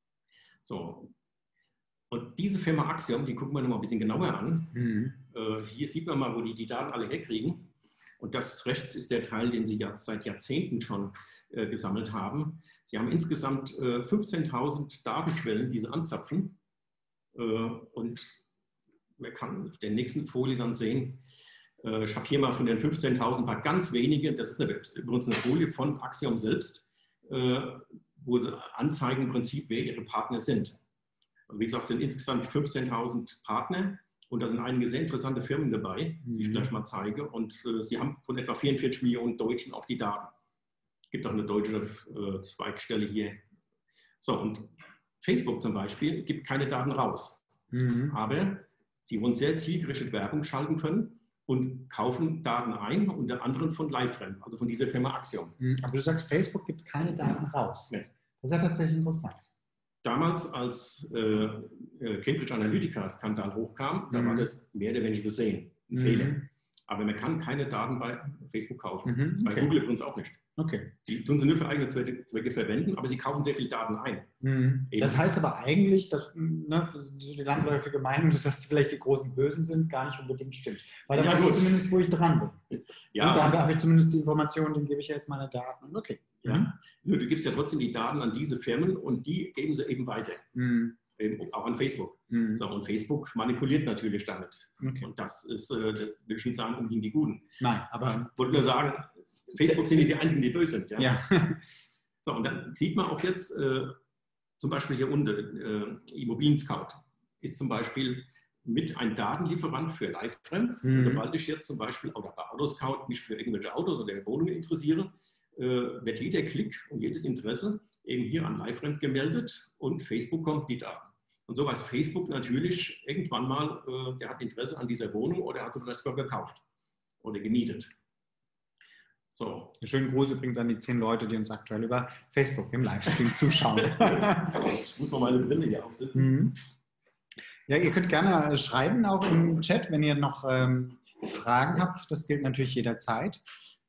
So. Und diese Firma Axiom, die gucken wir noch mal ein bisschen genauer an. Mhm. Äh, hier sieht man mal, wo die die Daten alle herkriegen. Und das rechts ist der Teil, den sie ja seit Jahrzehnten schon äh, gesammelt haben. Sie haben insgesamt äh, fünfzehntausend Datenquellen, die sie anzapfen. Äh, und man kann auf der nächsten Folie dann sehen, äh, ich habe hier mal von den fünfzehntausend paar ganz wenige, das ist eine, übrigens eine Folie von Axiom selbst, äh, wo sie anzeigen im Prinzip, wer ihre Partner sind. Wie gesagt, es sind insgesamt fünfzehntausend Partner und da sind einige sehr interessante Firmen dabei, die ich gleich mal zeige. Und äh, sie haben von etwa vierundvierzig Millionen Deutschen auch die Daten. Es gibt auch eine deutsche äh, Zweigstelle hier. So, und Facebook zum Beispiel gibt keine Daten raus. Mhm. Aber sie wollen sehr zielgerichtet Werbung schalten können und kaufen Daten ein, unter anderem von LiveRamp, also von dieser Firma Axiom.
Mhm. Aber du sagst, Facebook gibt keine Daten raus. Nee. Das ist ja tatsächlich interessant.
Damals, als äh, Cambridge Analytica-Skandal hochkam, mhm. da war das mehr oder weniger gesehen, ein mhm. Fehler. Aber man kann keine Daten bei Facebook kaufen. Mhm. Okay. Bei Google übrigens auch nicht. Okay. Die tun sie nur für eigene Zwecke, Zwecke verwenden, aber sie kaufen sehr viele Daten ein.
Mhm. Das heißt aber eigentlich, dass ne, die landläufige Meinung, dass vielleicht die großen Bösen sind, gar nicht unbedingt stimmt. Weil dann ja, weiß ich zumindest, wo ich dran bin. Ja, und da also, habe ich zumindest die Informationen, denen gebe ich ja jetzt meine Daten. Okay.
Ja. Mhm. Nur du gibst ja trotzdem die Daten an diese Firmen und die geben sie eben weiter. Mhm. Eben auch an Facebook. Mhm. So, und Facebook manipuliert natürlich damit. Okay. Und das ist, äh, will ich nicht sagen, unbedingt die Guten.
Nein, aber...
Ich wollte nur sagen, Facebook sind die Einzigen, die böse sind. Ja? Ja. So, und dann sieht man auch jetzt, äh, zum Beispiel hier unten, äh, Immobilien Scout ist zum Beispiel mit ein Datenlieferant für LiveRamp. Mhm. Sobald ich jetzt zum Beispiel auch bei Autoscout mich für irgendwelche Autos oder Wohnungen interessiere, äh, wird jeder Klick und jedes Interesse eben hier an LiveRamp gemeldet und Facebook kommt die Daten. Und so weiß Facebook natürlich irgendwann mal, äh, der hat Interesse an dieser Wohnung oder hat sie vielleicht sogar gekauft oder gemietet.
So. Schönen Gruß übrigens an die zehn Leute, die uns aktuell über Facebook im Livestream zuschauen.
Ich muss mal meine Brille hier aufsetzen.
Mhm. Ja, ihr könnt gerne schreiben auch im Chat, wenn ihr noch ähm, Fragen habt. Das gilt natürlich jederzeit.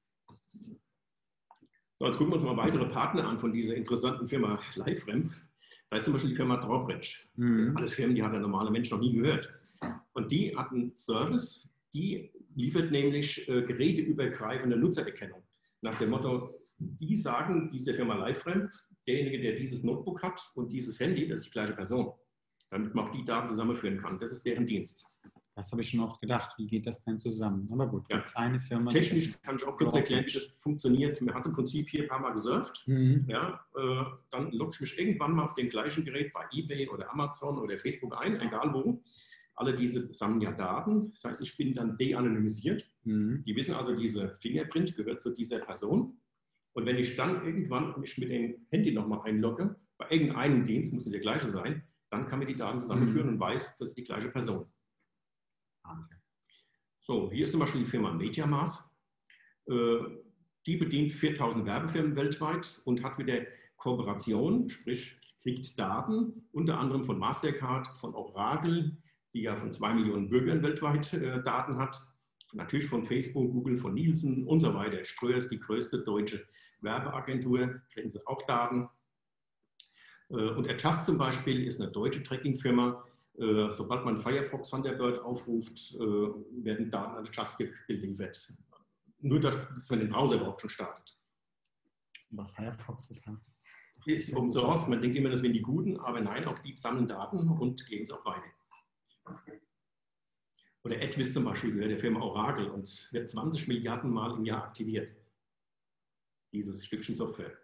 So, jetzt gucken wir uns mal weitere Partner an von dieser interessanten Firma LiveRamp. Da ist zum Beispiel die Firma Drawbridge. Mhm. Das sind alles Firmen, die hat der normale Mensch noch nie gehört. Und die hat einen Service, die liefert nämlich äh, geräteübergreifende Nutzererkennung. Nach dem Motto, die sagen, diese Firma LiveRamp, derjenige, der dieses Notebook hat und dieses Handy, das ist die gleiche Person, damit man auch die Daten zusammenführen kann. Das ist deren Dienst.
Das habe ich schon oft gedacht. Wie geht das denn zusammen? Aber gut,
ja. Gibt's eine Firma. Technisch kann ich auch kurz erklären, wie das funktioniert. Man hat im Prinzip hier ein paar Mal gesurft. Mhm. Ja, äh, dann logge ich mich irgendwann mal auf dem gleichen Gerät bei eBay oder Amazon oder Facebook ein, egal wo. Alle diese sammeln ja Daten. Das heißt, ich bin dann de-anonymisiert. Mhm. Die wissen also, diese Fingerprint gehört zu dieser Person. Und wenn ich dann irgendwann mich mit dem Handy nochmal einlogge, bei irgendeinem Dienst, muss es der gleiche sein, dann kann mir die Daten zusammenführen mhm. und weiß, das ist die gleiche Person. Wahnsinn. So, hier ist zum Beispiel die Firma MediaMask. Die bedient viertausend Werbefirmen weltweit und hat wieder Kooperation, sprich kriegt Daten, unter anderem von Mastercard, von Oracle, die ja von zwei Millionen Bürgern weltweit äh, Daten hat, natürlich von Facebook, Google, von Nielsen und so weiter. Ströer ist die größte deutsche Werbeagentur, kriegen sie auch Daten. Äh, und Adjust zum Beispiel ist eine deutsche Tracking-Firma. Äh, sobald man Firefox Thunderbird aufruft, äh, werden Daten an Adjust geliefert. Nur, dass man den Browser überhaupt schon startet.
Aber Firefox ist ja...
Ist Open Source, man denkt immer, das wären die Guten, aber nein, auch die sammeln Daten und geben es auch weiter. Oder Edvis zum Beispiel gehört der Firma Oracle und wird zwanzig Milliarden Mal im Jahr aktiviert. Dieses Stückchen Software.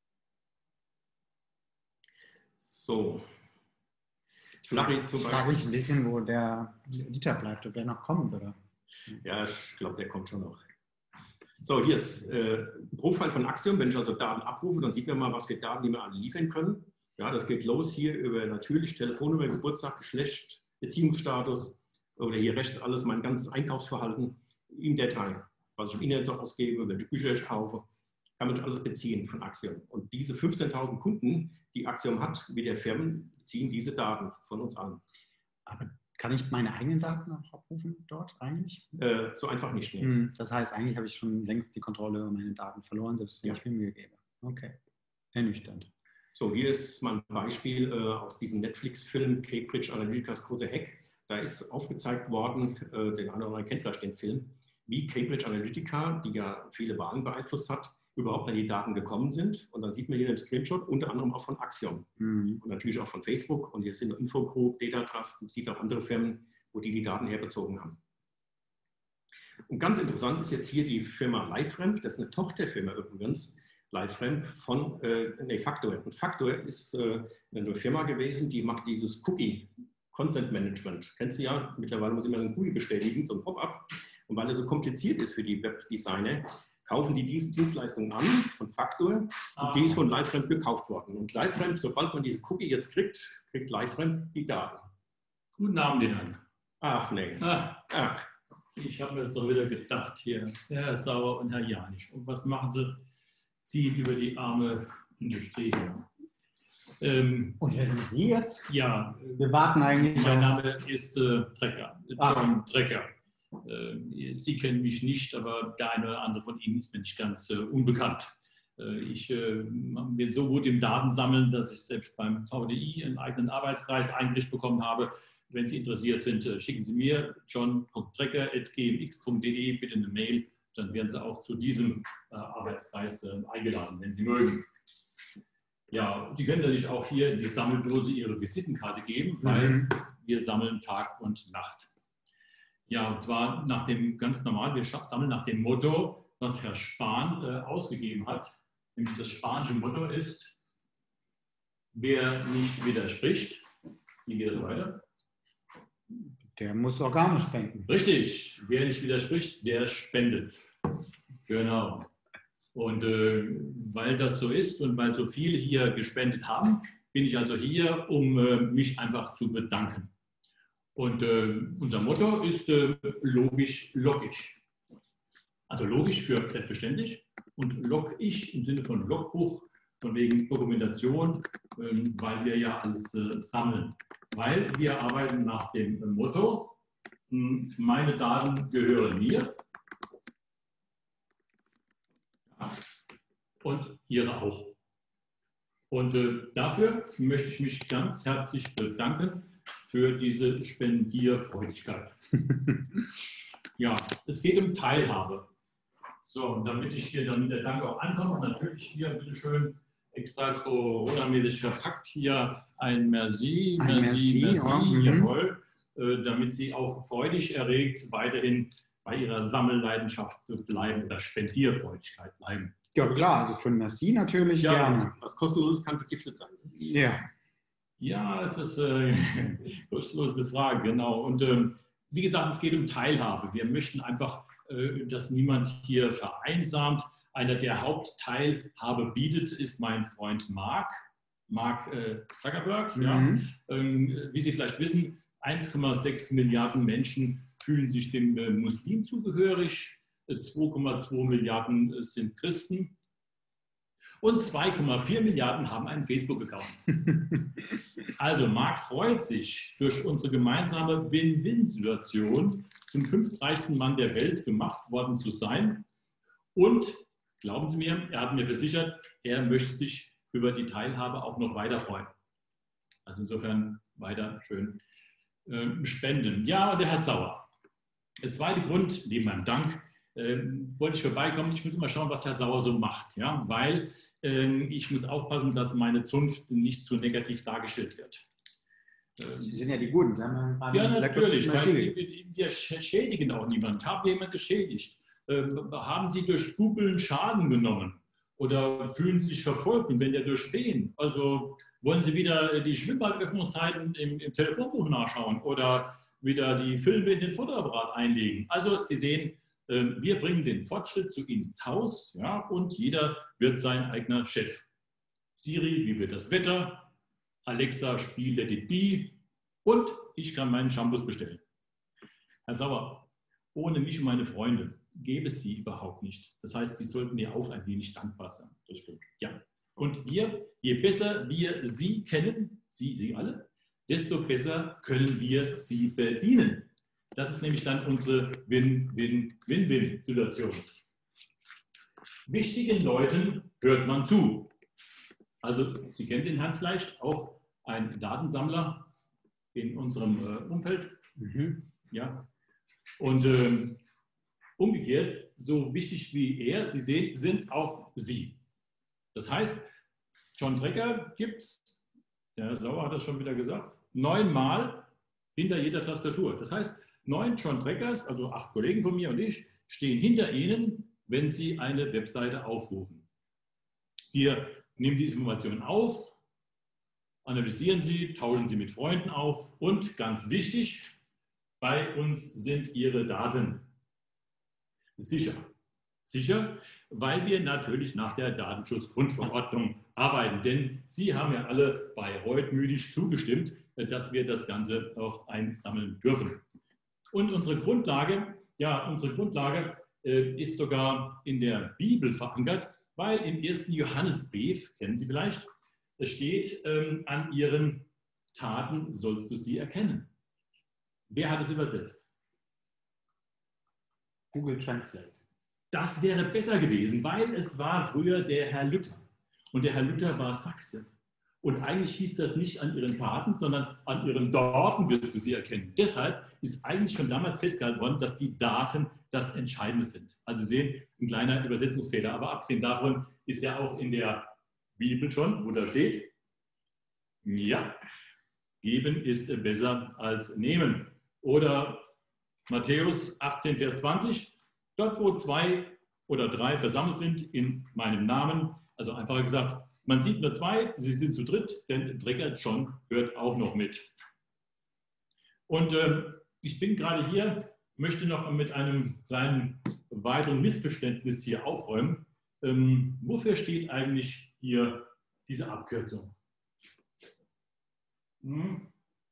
So. Ich frage
zum Beispiel mich ein bisschen, wo der Dieter bleibt, ob der noch kommt, oder?
Ja, ich glaube, der kommt schon noch. So, hier ist äh, ein Profil von Axiom. Wenn ich also Daten abrufe, dann sieht man mal, was für Daten die wir alle liefern können. Ja, das geht los hier über natürlich Telefonnummer, Geburtstag, Geschlecht, Beziehungsstatus oder hier rechts alles mein ganzes Einkaufsverhalten im Detail. Was ich im Internet ausgebe, welche Bücher ich kaufe, kann man alles beziehen von Axiom. Und diese fünfzehntausend Kunden, die Axiom hat, wie der Firmen, beziehen diese Daten von uns allen.
Aber kann ich meine eigenen Daten auch abrufen dort eigentlich?
Äh, so einfach nicht. Nee.
Das heißt, eigentlich habe ich schon längst die Kontrolle über meine Daten verloren, selbst wenn ja. ich mir Mühe gebe. Okay, ernüchternd.
So, hier ist mal ein Beispiel äh, aus diesem Netflix-Film Cambridge Analytica's große Hack. Da ist aufgezeigt worden, äh, den anderen oder kennt vielleicht den Film, wie Cambridge Analytica, die ja viele Wahlen beeinflusst hat, überhaupt an die Daten gekommen sind. Und dann sieht man hier im Screenshot unter anderem auch von Axiom mhm. und natürlich auch von Facebook. Und hier sind Infogroup, Datatrust, man sieht auch andere Firmen, wo die die Daten herbezogen haben. Und ganz interessant ist jetzt hier die Firma LiveRamp, das ist eine Tochterfirma übrigens, LiveRamp von äh, nee, Factor. Und Factor ist äh, eine Firma gewesen, die macht dieses Cookie Consent Management. Kennst du ja, mittlerweile muss ich mal einen Cookie bestätigen, so ein Pop-up. Und weil er so kompliziert ist für die Webdesigner, kaufen die diese Dienstleistung an von Factor ah. und die ist von LiveRamp gekauft worden. Und LiveRamp, sobald man diese Cookie jetzt kriegt, kriegt LiveRamp die Daten.
Guten Abend, Ihnen.
Ach nee.
Ach. Ach. Ich habe mir das doch wieder gedacht hier. Herr Sauer und Herr Janisch. Und was machen Sie? Ziehen über die arme Industrie her.
Ähm, und wer sind Sie jetzt?
Ja.
Wir warten eigentlich.
Mein Name ist äh, Trecker. John Trecker. Äh, Sie kennen mich nicht, aber der eine oder andere von Ihnen ist mir nicht ganz äh, unbekannt. Äh, ich äh, bin so gut im Datensammeln, dass ich selbst beim V D I einen eigenen Arbeitskreis eingerichtet bekommen habe. Wenn Sie interessiert sind, äh, schicken Sie mir john punkt trecker at g m x punkt d e bitte eine Mail. Dann werden Sie auch zu diesem äh, Arbeitskreis äh, eingeladen, wenn Sie mögen. Ja, Sie können natürlich auch hier in die Sammeldose Ihre Visitenkarte geben, weil mhm. wir sammeln Tag und Nacht. Ja, und zwar nach dem ganz normal, wir sammeln nach dem Motto, was Herr Spahn äh, ausgegeben hat. Nämlich das spanische Motto ist, wer nicht widerspricht, wie geht das weiter?
Der muss organisch spenden.
Richtig, wer nicht widerspricht, der spendet. Genau. Und äh, weil das so ist und weil so viele hier gespendet haben, bin ich also hier, um äh, mich einfach zu bedanken. Und äh, unser Motto ist äh, logisch, logisch. Also logisch für selbstverständlich und log-ich im Sinne von Logbuch, von wegen Dokumentation, äh, weil wir ja alles äh, sammeln. Weil wir arbeiten nach dem Motto, meine Daten gehören mir und Ihre auch. Und äh, dafür möchte ich mich ganz herzlich bedanken für diese Spendierfreudigkeit. Ja, es geht um Teilhabe. So, und damit ich hier, damit der Dank auch ankommt, natürlich hier, bitteschön, extra Corona-mäßig verpackt hier ein Merci,
ein
Merci,
Merci,
Merci,
ja.
jawohl, äh, damit Sie auch freudig erregt weiterhin bei Ihrer Sammelleidenschaft bleiben oder Spendierfreudigkeit bleiben.
Ja klar, also für ein Merci natürlich
ja,
gerne.
Was kostenlos kann vergiftet sein.
Ja.
Ja, es ist äh, kostenlos eine Frage, genau. Und äh, wie gesagt, es geht um Teilhabe. Wir möchten einfach, äh, dass niemand hier vereinsamt. Einer, der Hauptteilhabe bietet, ist mein Freund Mark, Mark äh, Zuckerberg. Mhm. Ja. Ähm, wie Sie vielleicht wissen, eins Komma sechs Milliarden Menschen fühlen sich dem äh, Muslim zugehörig, äh, zwei Komma zwei Milliarden äh, sind Christen und zwei Komma vier Milliarden haben einen Facebook-Account. Also Mark freut sich, durch unsere gemeinsame Win-Win-Situation zum fünftreichsten Mann der Welt gemacht worden zu sein. Und glauben Sie mir, er hat mir versichert, er möchte sich über die Teilhabe auch noch weiter freuen. Also insofern weiter schön äh, spenden. Ja, und der Herr Sauer. Der zweite Grund, neben meinem Dank, äh, wollte ich vorbeikommen. Ich muss immer schauen, was Herr Sauer so macht. Ja? Weil äh, ich muss aufpassen, dass meine Zunft nicht zu negativ dargestellt wird.
Sie sind ja die Guten. Sie haben
ja, natürlich. Weil wir schädigen auch niemanden. Haben wir jemanden geschädigt? Haben Sie durch Googeln Schaden genommen? Oder fühlen Sie sich verfolgt? Und wenn ja, durch wen? Also wollen Sie wieder die Schwimmbadöffnungszeiten im, im Telefonbuch nachschauen oder wieder die Filme in den Fotoapparat einlegen? Also Sie sehen, wir bringen den Fortschritt zu Ihnen ins Haus, ja, und jeder wird sein eigener Chef. Siri, wie wird das Wetter? Alexa, spiel Let It Be. Und ich kann meinen Shampoos bestellen. Herr Sauer, ohne mich und meine Freunde gäbe es Sie überhaupt nicht. Das heißt, Sie sollten mir auch ein wenig dankbar sein. Das stimmt. Ja. Und wir, je besser wir Sie kennen, Sie, Sie alle, desto besser können wir Sie bedienen. Das ist nämlich dann unsere Win-Win-Win-Win-Situation. Wichtigen Leuten hört man zu. Also, Sie kennen den Herrn vielleicht, auch ein Datensammler in unserem äh, Umfeld. Mhm. Ja. Und ähm, umgekehrt, so wichtig wie er, Sie sehen, sind auch Sie. Das heißt, John Trecker gibt es, der Herr Sauer hat das schon wieder gesagt, neunmal hinter jeder Tastatur. Das heißt, neun John Treckers, also acht Kollegen von mir und ich, stehen hinter Ihnen, wenn Sie eine Webseite aufrufen. Wir nehmen diese Informationen auf, analysieren sie, tauschen sie mit Freunden auf und ganz wichtig, bei uns sind Ihre Daten sicher. Sicher, weil wir natürlich nach der Datenschutzgrundverordnung arbeiten. Denn Sie haben ja alle bei Reutmüdig zugestimmt, dass wir das Ganze auch einsammeln dürfen. Und unsere Grundlage, ja, unsere Grundlage äh, ist sogar in der Bibel verankert, weil im ersten Johannesbrief, kennen Sie vielleicht, da steht, ähm, an ihren Taten sollst du sie erkennen. Wer hat es übersetzt?
Google Translate.
Das wäre besser gewesen, weil es war früher der Herr Luther. Und der Herr Luther war Sachse. Und eigentlich hieß das nicht an ihren Taten, sondern an ihren Daten wirst du sie erkennen. Deshalb ist eigentlich schon damals festgehalten worden, dass die Daten das Entscheidende sind. Also sehen, ein kleiner Übersetzungsfehler. Aber abgesehen davon ist ja auch in der Bibel schon, wo da steht, ja, geben ist besser als nehmen. Oder Matthäus achtzehn, Vers zwanzig, dort wo zwei oder drei versammelt sind in meinem Namen, also einfacher gesagt, man sieht nur zwei, sie sind zu dritt, denn Trecker John hört auch noch mit. Und äh, ich bin gerade hier, möchte noch mit einem kleinen weiteren Missverständnis hier aufräumen. Ähm, wofür steht eigentlich hier diese Abkürzung? Hm.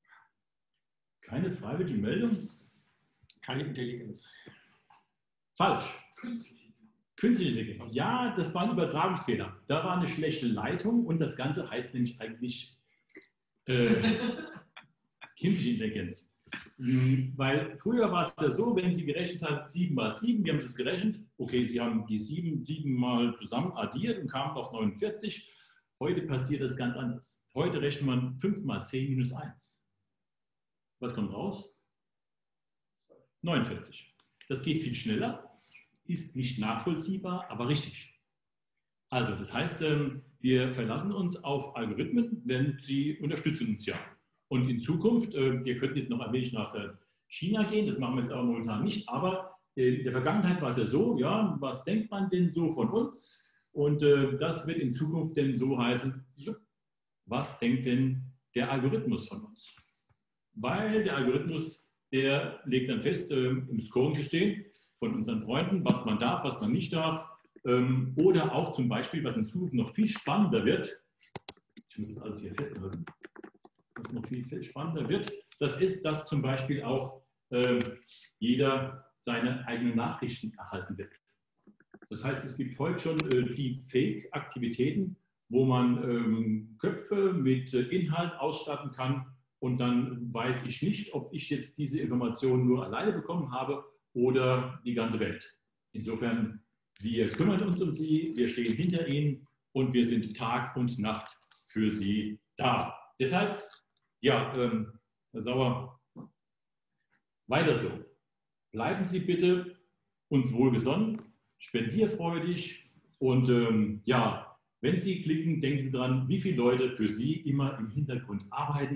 Keine freiwillige Meldung?
Keine Intelligenz.
Falsch. Künstliche Intelligenz. Ja, das war ein Übertragungsfehler. Da war eine schlechte Leitung und das Ganze heißt nämlich eigentlich äh, kindliche Intelligenz. Weil früher war es ja so, wenn Sie gerechnet haben, sieben mal sieben, wir haben es gerechnet, okay, Sie haben die sieben, sieben mal zusammen addiert und kamen auf neunundvierzig. Heute passiert das ganz anders. Heute rechnet man fünf mal zehn minus eins. Was kommt raus? neunundvierzig. Das geht viel schneller, ist nicht nachvollziehbar, aber richtig. Also, das heißt, wir verlassen uns auf Algorithmen, denn sie unterstützen uns ja. Und in Zukunft, wir könnten jetzt noch ein wenig nach China gehen, das machen wir jetzt aber momentan nicht, aber in der Vergangenheit war es ja so, ja, was denkt man denn so von uns? Und das wird in Zukunft denn so heißen, was denkt denn der Algorithmus von uns? Weil der Algorithmus, der legt dann fest im Scoring-System von unseren Freunden, was man darf, was man nicht darf. Oder auch zum Beispiel, was in Zukunft noch viel spannender wird, ich muss das alles hier festhalten, was noch viel, viel spannender wird, das ist, dass zum Beispiel auch äh, jeder seine eigenen Nachrichten erhalten wird. Das heißt, es gibt heute schon äh, die Fake-Aktivitäten, wo man ähm, Köpfe mit äh, Inhalt ausstatten kann und dann weiß ich nicht, ob ich jetzt diese Informationen nur alleine bekommen habe oder die ganze Welt. Insofern, wir kümmern uns um Sie, wir stehen hinter Ihnen und wir sind Tag und Nacht für Sie da. Deshalb, ja, ähm, Herr Sauer, weiter so. Bleiben Sie bitte uns wohlgesonnen, spendierfreudig und ähm, ja, wenn Sie klicken, denken Sie dran, wie viele Leute für Sie immer im Hintergrund arbeiten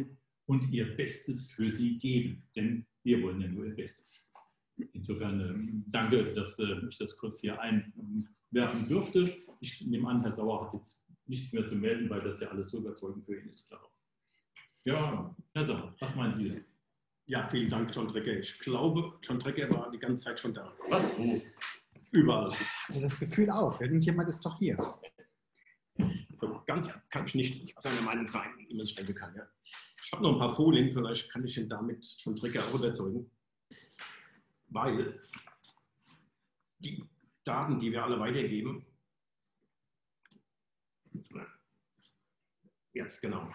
und ihr Bestes für sie geben, denn wir wollen ja nur ihr Bestes. Insofern äh, danke, dass äh, ich das kurz hier einwerfen durfte. Ich nehme an, Herr Sauer hat jetzt nichts mehr zu melden, weil das ja alles so überzeugend für ihn ist, klar. Ja, Herr Sauer, was meinen Sie denn?
Ja, vielen Dank, John Trecker. Ich glaube, John Trecker war die ganze Zeit schon da.
Was? Wo?
Überall.
Also das Gefühl auch, irgendjemand ist doch hier.
So ganz kann ich nicht seiner Meinung sein, wie man es denken kann. Ja. Ich habe noch ein paar Folien, vielleicht kann ich ihn damit John Trecker auch überzeugen. Weil die Daten, die wir alle weitergeben, jetzt genau.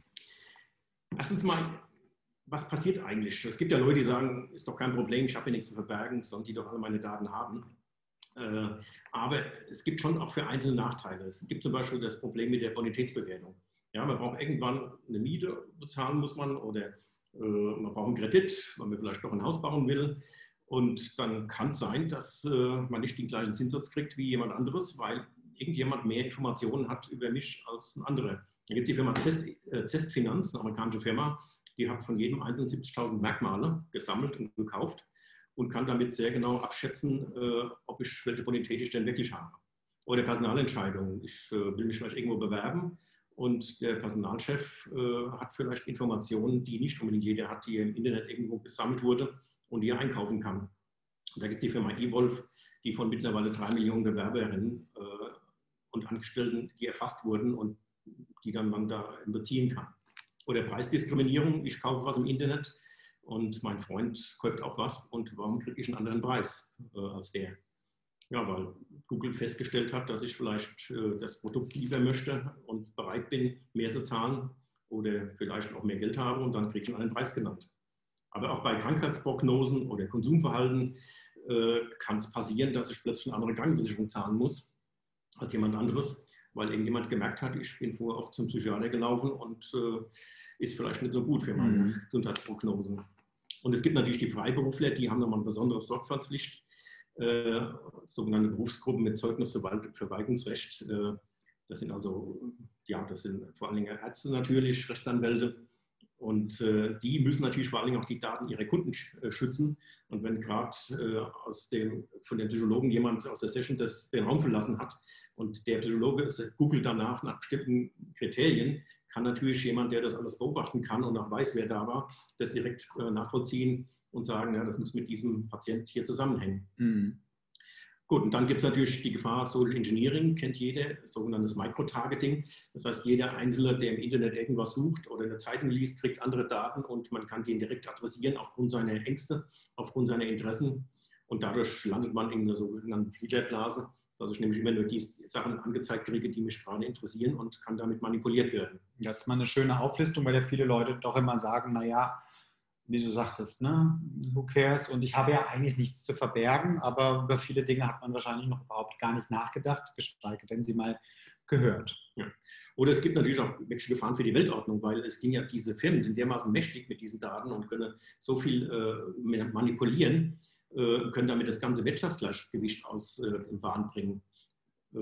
Erstens mal, was passiert eigentlich? Es gibt ja Leute, die sagen, ist doch kein Problem, ich habe hier nichts zu verbergen, sollen die doch alle meine Daten haben. Äh, aber es gibt schon auch für einzelne Nachteile. Es gibt zum Beispiel das Problem mit der Bonitätsbewertung. Ja, man braucht irgendwann eine Miete bezahlen muss man oder äh, man braucht einen Kredit, weil man vielleicht doch ein Haus bauen will. Und dann kann es sein, dass äh, man nicht den gleichen Zinssatz kriegt wie jemand anderes, weil irgendjemand mehr Informationen hat über mich als ein anderer. Da gibt es die Firma Zest, äh, Zest Finanz, eine amerikanische Firma, die hat von jedem einzelnen siebzigtausend Merkmale gesammelt und gekauft und kann damit sehr genau abschätzen, äh, ob ich, welche Bonität ich denn wirklich habe. Oder Personalentscheidungen. Ich äh, will mich vielleicht irgendwo bewerben und der Personalchef äh, hat vielleicht Informationen, die nicht unbedingt jeder hat, die im Internet irgendwo gesammelt wurde und die er einkaufen kann. Und da gibt es die Firma eWolf, die von mittlerweile drei Millionen Bewerberinnen äh, und Angestellten, die erfasst wurden und die dann man da beziehen kann. Oder Preisdiskriminierung, ich kaufe was im Internet und mein Freund kauft auch was und warum kriege ich einen anderen Preis äh, als der? Ja, weil Google festgestellt hat, dass ich vielleicht äh, das Produkt lieber möchte und bereit bin, mehr zu zahlen oder vielleicht auch mehr Geld habe und dann kriege ich einen anderen Preis genannt. Aber auch bei Krankheitsprognosen oder Konsumverhalten äh, kann es passieren, dass ich plötzlich eine andere Krankenversicherung zahlen muss als jemand anderes, weil irgendjemand gemerkt hat, ich bin vorher oft zum Psychiater gelaufen und äh, ist vielleicht nicht so gut für meine mhm. Gesundheitsprognosen. Und es gibt natürlich die Freiberufler, die haben nochmal eine besondere Sorgfaltspflicht, äh, sogenannte Berufsgruppen mit Zeugnisverweigerungsrecht. Äh, das sind also, ja, das sind vor allen Dingen Ärzte natürlich, Rechtsanwälte. Und äh, die müssen natürlich vor allen Dingen auch die Daten ihrer Kunden sch äh, schützen. Und wenn gerade äh, aus dem, von den Psychologen jemand aus der Session das, den Raum verlassen hat und der Psychologe googelt danach nach bestimmten Kriterien, kann natürlich jemand, der das alles beobachten kann und auch weiß, wer da war, das direkt äh, nachvollziehen und sagen, ja, das muss mit diesem Patient hier zusammenhängen. Mhm. Gut, und dann gibt es natürlich die Gefahr Social Engineering, kennt jeder, sogenanntes Microtargeting. Das heißt, jeder Einzelne, der im Internet irgendwas sucht oder eine Zeitung liest, kriegt andere Daten und man kann den direkt adressieren aufgrund seiner Ängste, aufgrund seiner Interessen. Und dadurch landet man in einer sogenannten Filterblase, dass ich nämlich immer nur die Sachen angezeigt kriege, die mich gerade interessieren und kann damit manipuliert werden.
Das ist mal eine schöne Auflistung, weil ja viele Leute doch immer sagen, naja, wie du sagtest, ne? Who cares? Und ich habe ja eigentlich nichts zu verbergen, aber über viele Dinge hat man wahrscheinlich noch überhaupt gar nicht nachgedacht, geschweige denn sie mal gehört.
Ja. Oder es gibt natürlich auch wirklich Gefahren für die Weltordnung, weil es ging ja, diese Firmen sind dermaßen mächtig mit diesen Daten und können so viel äh, manipulieren, äh, können damit das ganze Wirtschaftsgleichgewicht aus äh, dem Bahn bringen. Äh,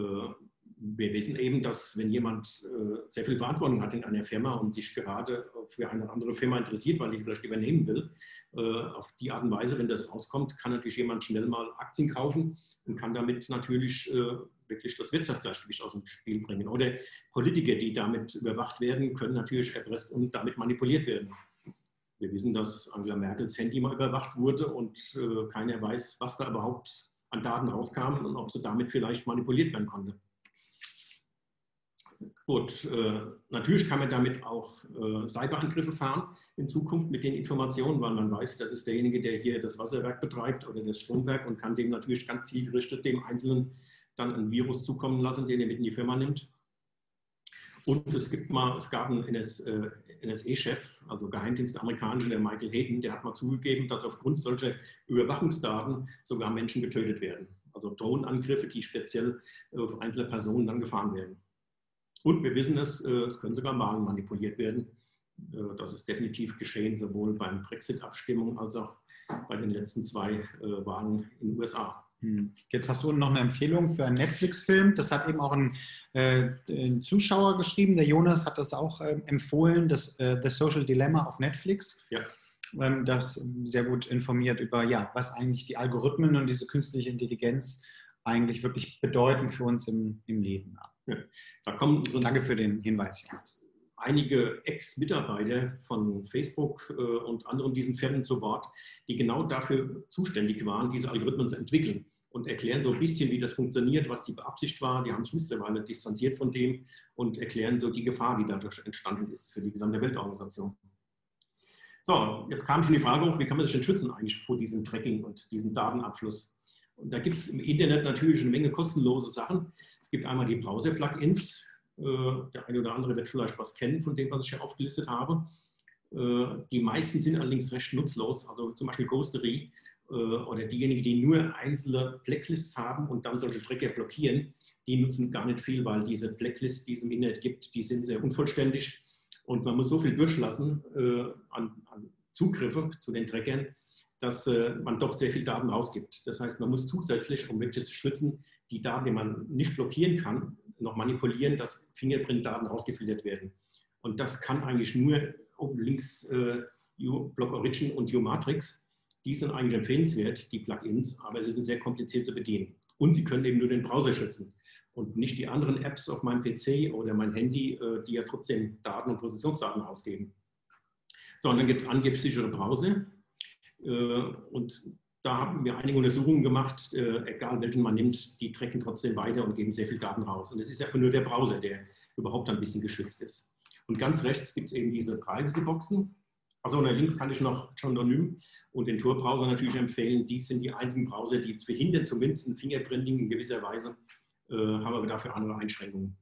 Wir wissen eben, dass wenn jemand äh, sehr viel Verantwortung hat in einer Firma und sich gerade für eine andere Firma interessiert, weil die vielleicht übernehmen will, äh, auf die Art und Weise, wenn das rauskommt, kann natürlich jemand schnell mal Aktien kaufen und kann damit natürlich äh, wirklich das Wirtschaftsgleichgewicht aus dem Spiel bringen. Oder Politiker, die damit überwacht werden, können natürlich erpresst und damit manipuliert werden. Wir wissen, dass Angela Merkels Handy mal überwacht wurde und äh, keiner weiß, was da überhaupt an Daten rauskam und ob sie damit vielleicht manipuliert werden konnte. Gut, äh, natürlich kann man damit auch äh, Cyberangriffe fahren in Zukunft mit den Informationen, weil man weiß, das ist derjenige, der hier das Wasserwerk betreibt oder das Stromwerk und kann dem natürlich ganz zielgerichtet dem Einzelnen dann ein Virus zukommen lassen, den er mit in die Firma nimmt. Und es, gibt mal, es gab einen N S E-Chef, also Geheimdienst amerikanischer, der Michael Hayden, der hat mal zugegeben, dass aufgrund solcher Überwachungsdaten sogar Menschen getötet werden. Also Drohnenangriffe, die speziell auf einzelne Personen dann gefahren werden. Und wir wissen es, es können sogar Wahlen manipuliert werden. Das ist definitiv geschehen, sowohl beim Brexit-Abstimmung als auch bei den letzten zwei Wahlen in den U S A.
Jetzt hast du noch eine Empfehlung für einen Netflix-Film. Das hat eben auch ein, äh, ein Zuschauer geschrieben. Der Jonas hat das auch äh, empfohlen, das äh, The Social Dilemma auf Netflix.
Ja.
Ähm, das sehr gut informiert über, ja, was eigentlich die Algorithmen und diese künstliche Intelligenz eigentlich wirklich bedeuten für uns im, im Leben.
Ja. Da kommen
Danke für den Hinweis, Jonas.
Einige Ex-Mitarbeiter von Facebook äh, und anderen diesen Firmen zu Wort, die genau dafür zuständig waren, diese Algorithmen zu entwickeln und erklären so ein bisschen, wie das funktioniert, was die Absicht war. Die haben sich mittlerweile distanziert von dem und erklären so die Gefahr, die dadurch entstanden ist für die gesamte Weltorganisation. So, jetzt kam schon die Frage hoch, wie kann man sich denn schützen eigentlich vor diesem Tracking und diesem Datenabfluss? Und da gibt es im Internet natürlich eine Menge kostenlose Sachen. Es gibt einmal die Browser-Plugins. Der eine oder andere wird vielleicht was kennen von dem, was ich hier aufgelistet habe. Die meisten sind allerdings recht nutzlos, also zum Beispiel Ghostery oder diejenigen, die nur einzelne Blacklists haben und dann solche Tracker blockieren, die nutzen gar nicht viel, weil diese Blacklists, die es im Internet gibt, die sind sehr unvollständig und man muss so viel durchlassen an, an Zugriffe zu den Trackern, dass man doch sehr viel Daten rausgibt. Das heißt, man muss zusätzlich, um wirklich zu schützen, die Daten, die man nicht blockieren kann, noch manipulieren, dass Fingerprint-Daten rausgefiltert werden. Und das kann eigentlich nur oben links äh, Block Origin und U-Matrix. Die sind eigentlich empfehlenswert, die Plugins, aber sie sind sehr kompliziert zu bedienen. Und sie können eben nur den Browser schützen und nicht die anderen Apps auf meinem P C oder mein Handy, äh, die ja trotzdem Daten und Positionsdaten ausgeben. So, und dann gibt es angeblich sichere Browser. Äh, und da haben wir einige Untersuchungen gemacht, äh, egal welchen man nimmt, die tracken trotzdem weiter und geben sehr viel Daten raus. Und es ist einfach nur der Browser, der überhaupt ein bisschen geschützt ist. Und ganz rechts gibt es eben diese Privacy-Boxen. Also und links kann ich noch Pseudonym und den Tor-Browser natürlich empfehlen. Die sind die einzigen Browser, die verhindern zumindest ein Fingerprinting in gewisser Weise, äh, haben aber dafür andere Einschränkungen.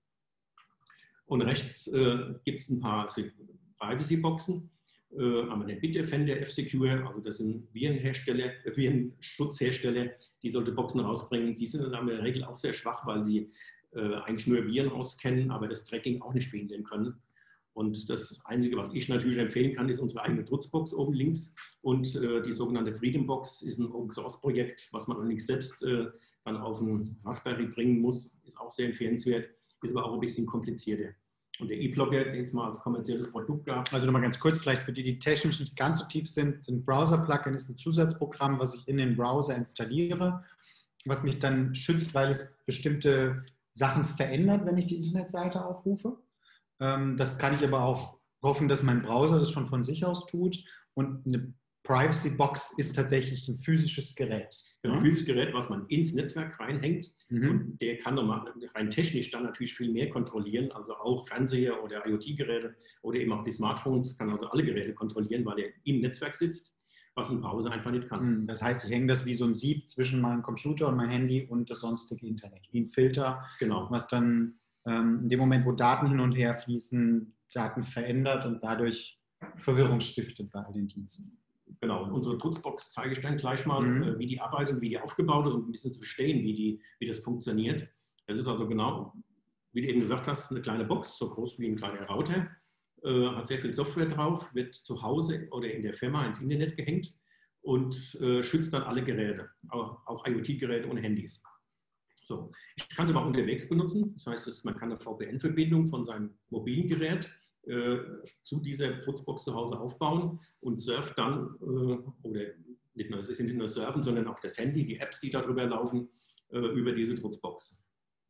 Und rechts äh, gibt es ein paar Privacy-Boxen. Äh, aber der Bitdefender, F-Secure, also das sind Virenhersteller, Virenschutzhersteller, die solche Boxen rausbringen. Die sind dann in der Regel auch sehr schwach, weil sie äh, eigentlich nur Viren auskennen, aber das Tracking auch nicht verhindern können. Und das Einzige, was ich natürlich empfehlen kann, ist unsere eigene Trutzbox oben links. Und äh, die sogenannte Freedom Box ist ein Open-Source-Projekt, was man allerdings selbst äh, dann auf einen Raspberry bringen muss. Ist auch sehr empfehlenswert, ist aber auch ein bisschen komplizierter. Und der E-Blogger, den es mal als kommerzielles Produkt gab.
Also nochmal ganz kurz, vielleicht für die, die technisch nicht ganz so tief sind. Ein Browser-Plugin ist ein Zusatzprogramm, was ich in den Browser installiere, was mich dann schützt, weil es bestimmte Sachen verändert, wenn ich die Internetseite aufrufe. Das kann ich aber auch hoffen, dass mein Browser das schon von sich aus tut. Und eine Privacy Box ist tatsächlich ein physisches Gerät.
Ein physisches Gerät, was man ins Netzwerk reinhängt. Mhm. Und der kann nochmal rein technisch dann natürlich viel mehr kontrollieren. Also auch Fernseher oder IoT-Geräte oder eben auch die Smartphones, kann also alle Geräte kontrollieren, weil er im Netzwerk sitzt, was ein Browser einfach nicht kann.
Das heißt, ich hänge das wie so ein Sieb zwischen meinem Computer und meinem Handy und das sonstige Internet. Wie ein Filter,
genau.
Was dann ähm, in dem Moment, wo Daten hin und her fließen, Daten verändert und dadurch Verwirrung stiftet bei all den Diensten.
Genau, und unsere Trutzbox zeige ich dann gleich mal, mhm. wie die arbeitet, wie die aufgebaut ist und ein bisschen zu verstehen, wie, die, wie das funktioniert. Das ist also genau, wie du eben gesagt hast, eine kleine Box, so groß wie ein kleiner Router, äh, hat sehr viel Software drauf, wird zu Hause oder in der Firma ins Internet gehängt und äh, schützt dann alle Geräte, auch, auch IoT-Geräte und Handys. So. Ich kann es aber auch unterwegs benutzen, das heißt, man kann eine V P N-Verbindung von seinem mobilen Gerät zu dieser Trutzbox zu Hause aufbauen und surft dann, äh, oder nicht nur, es ist nicht nur Surfen, sondern auch das Handy, die Apps, die darüber laufen, äh, über diese Trutzbox.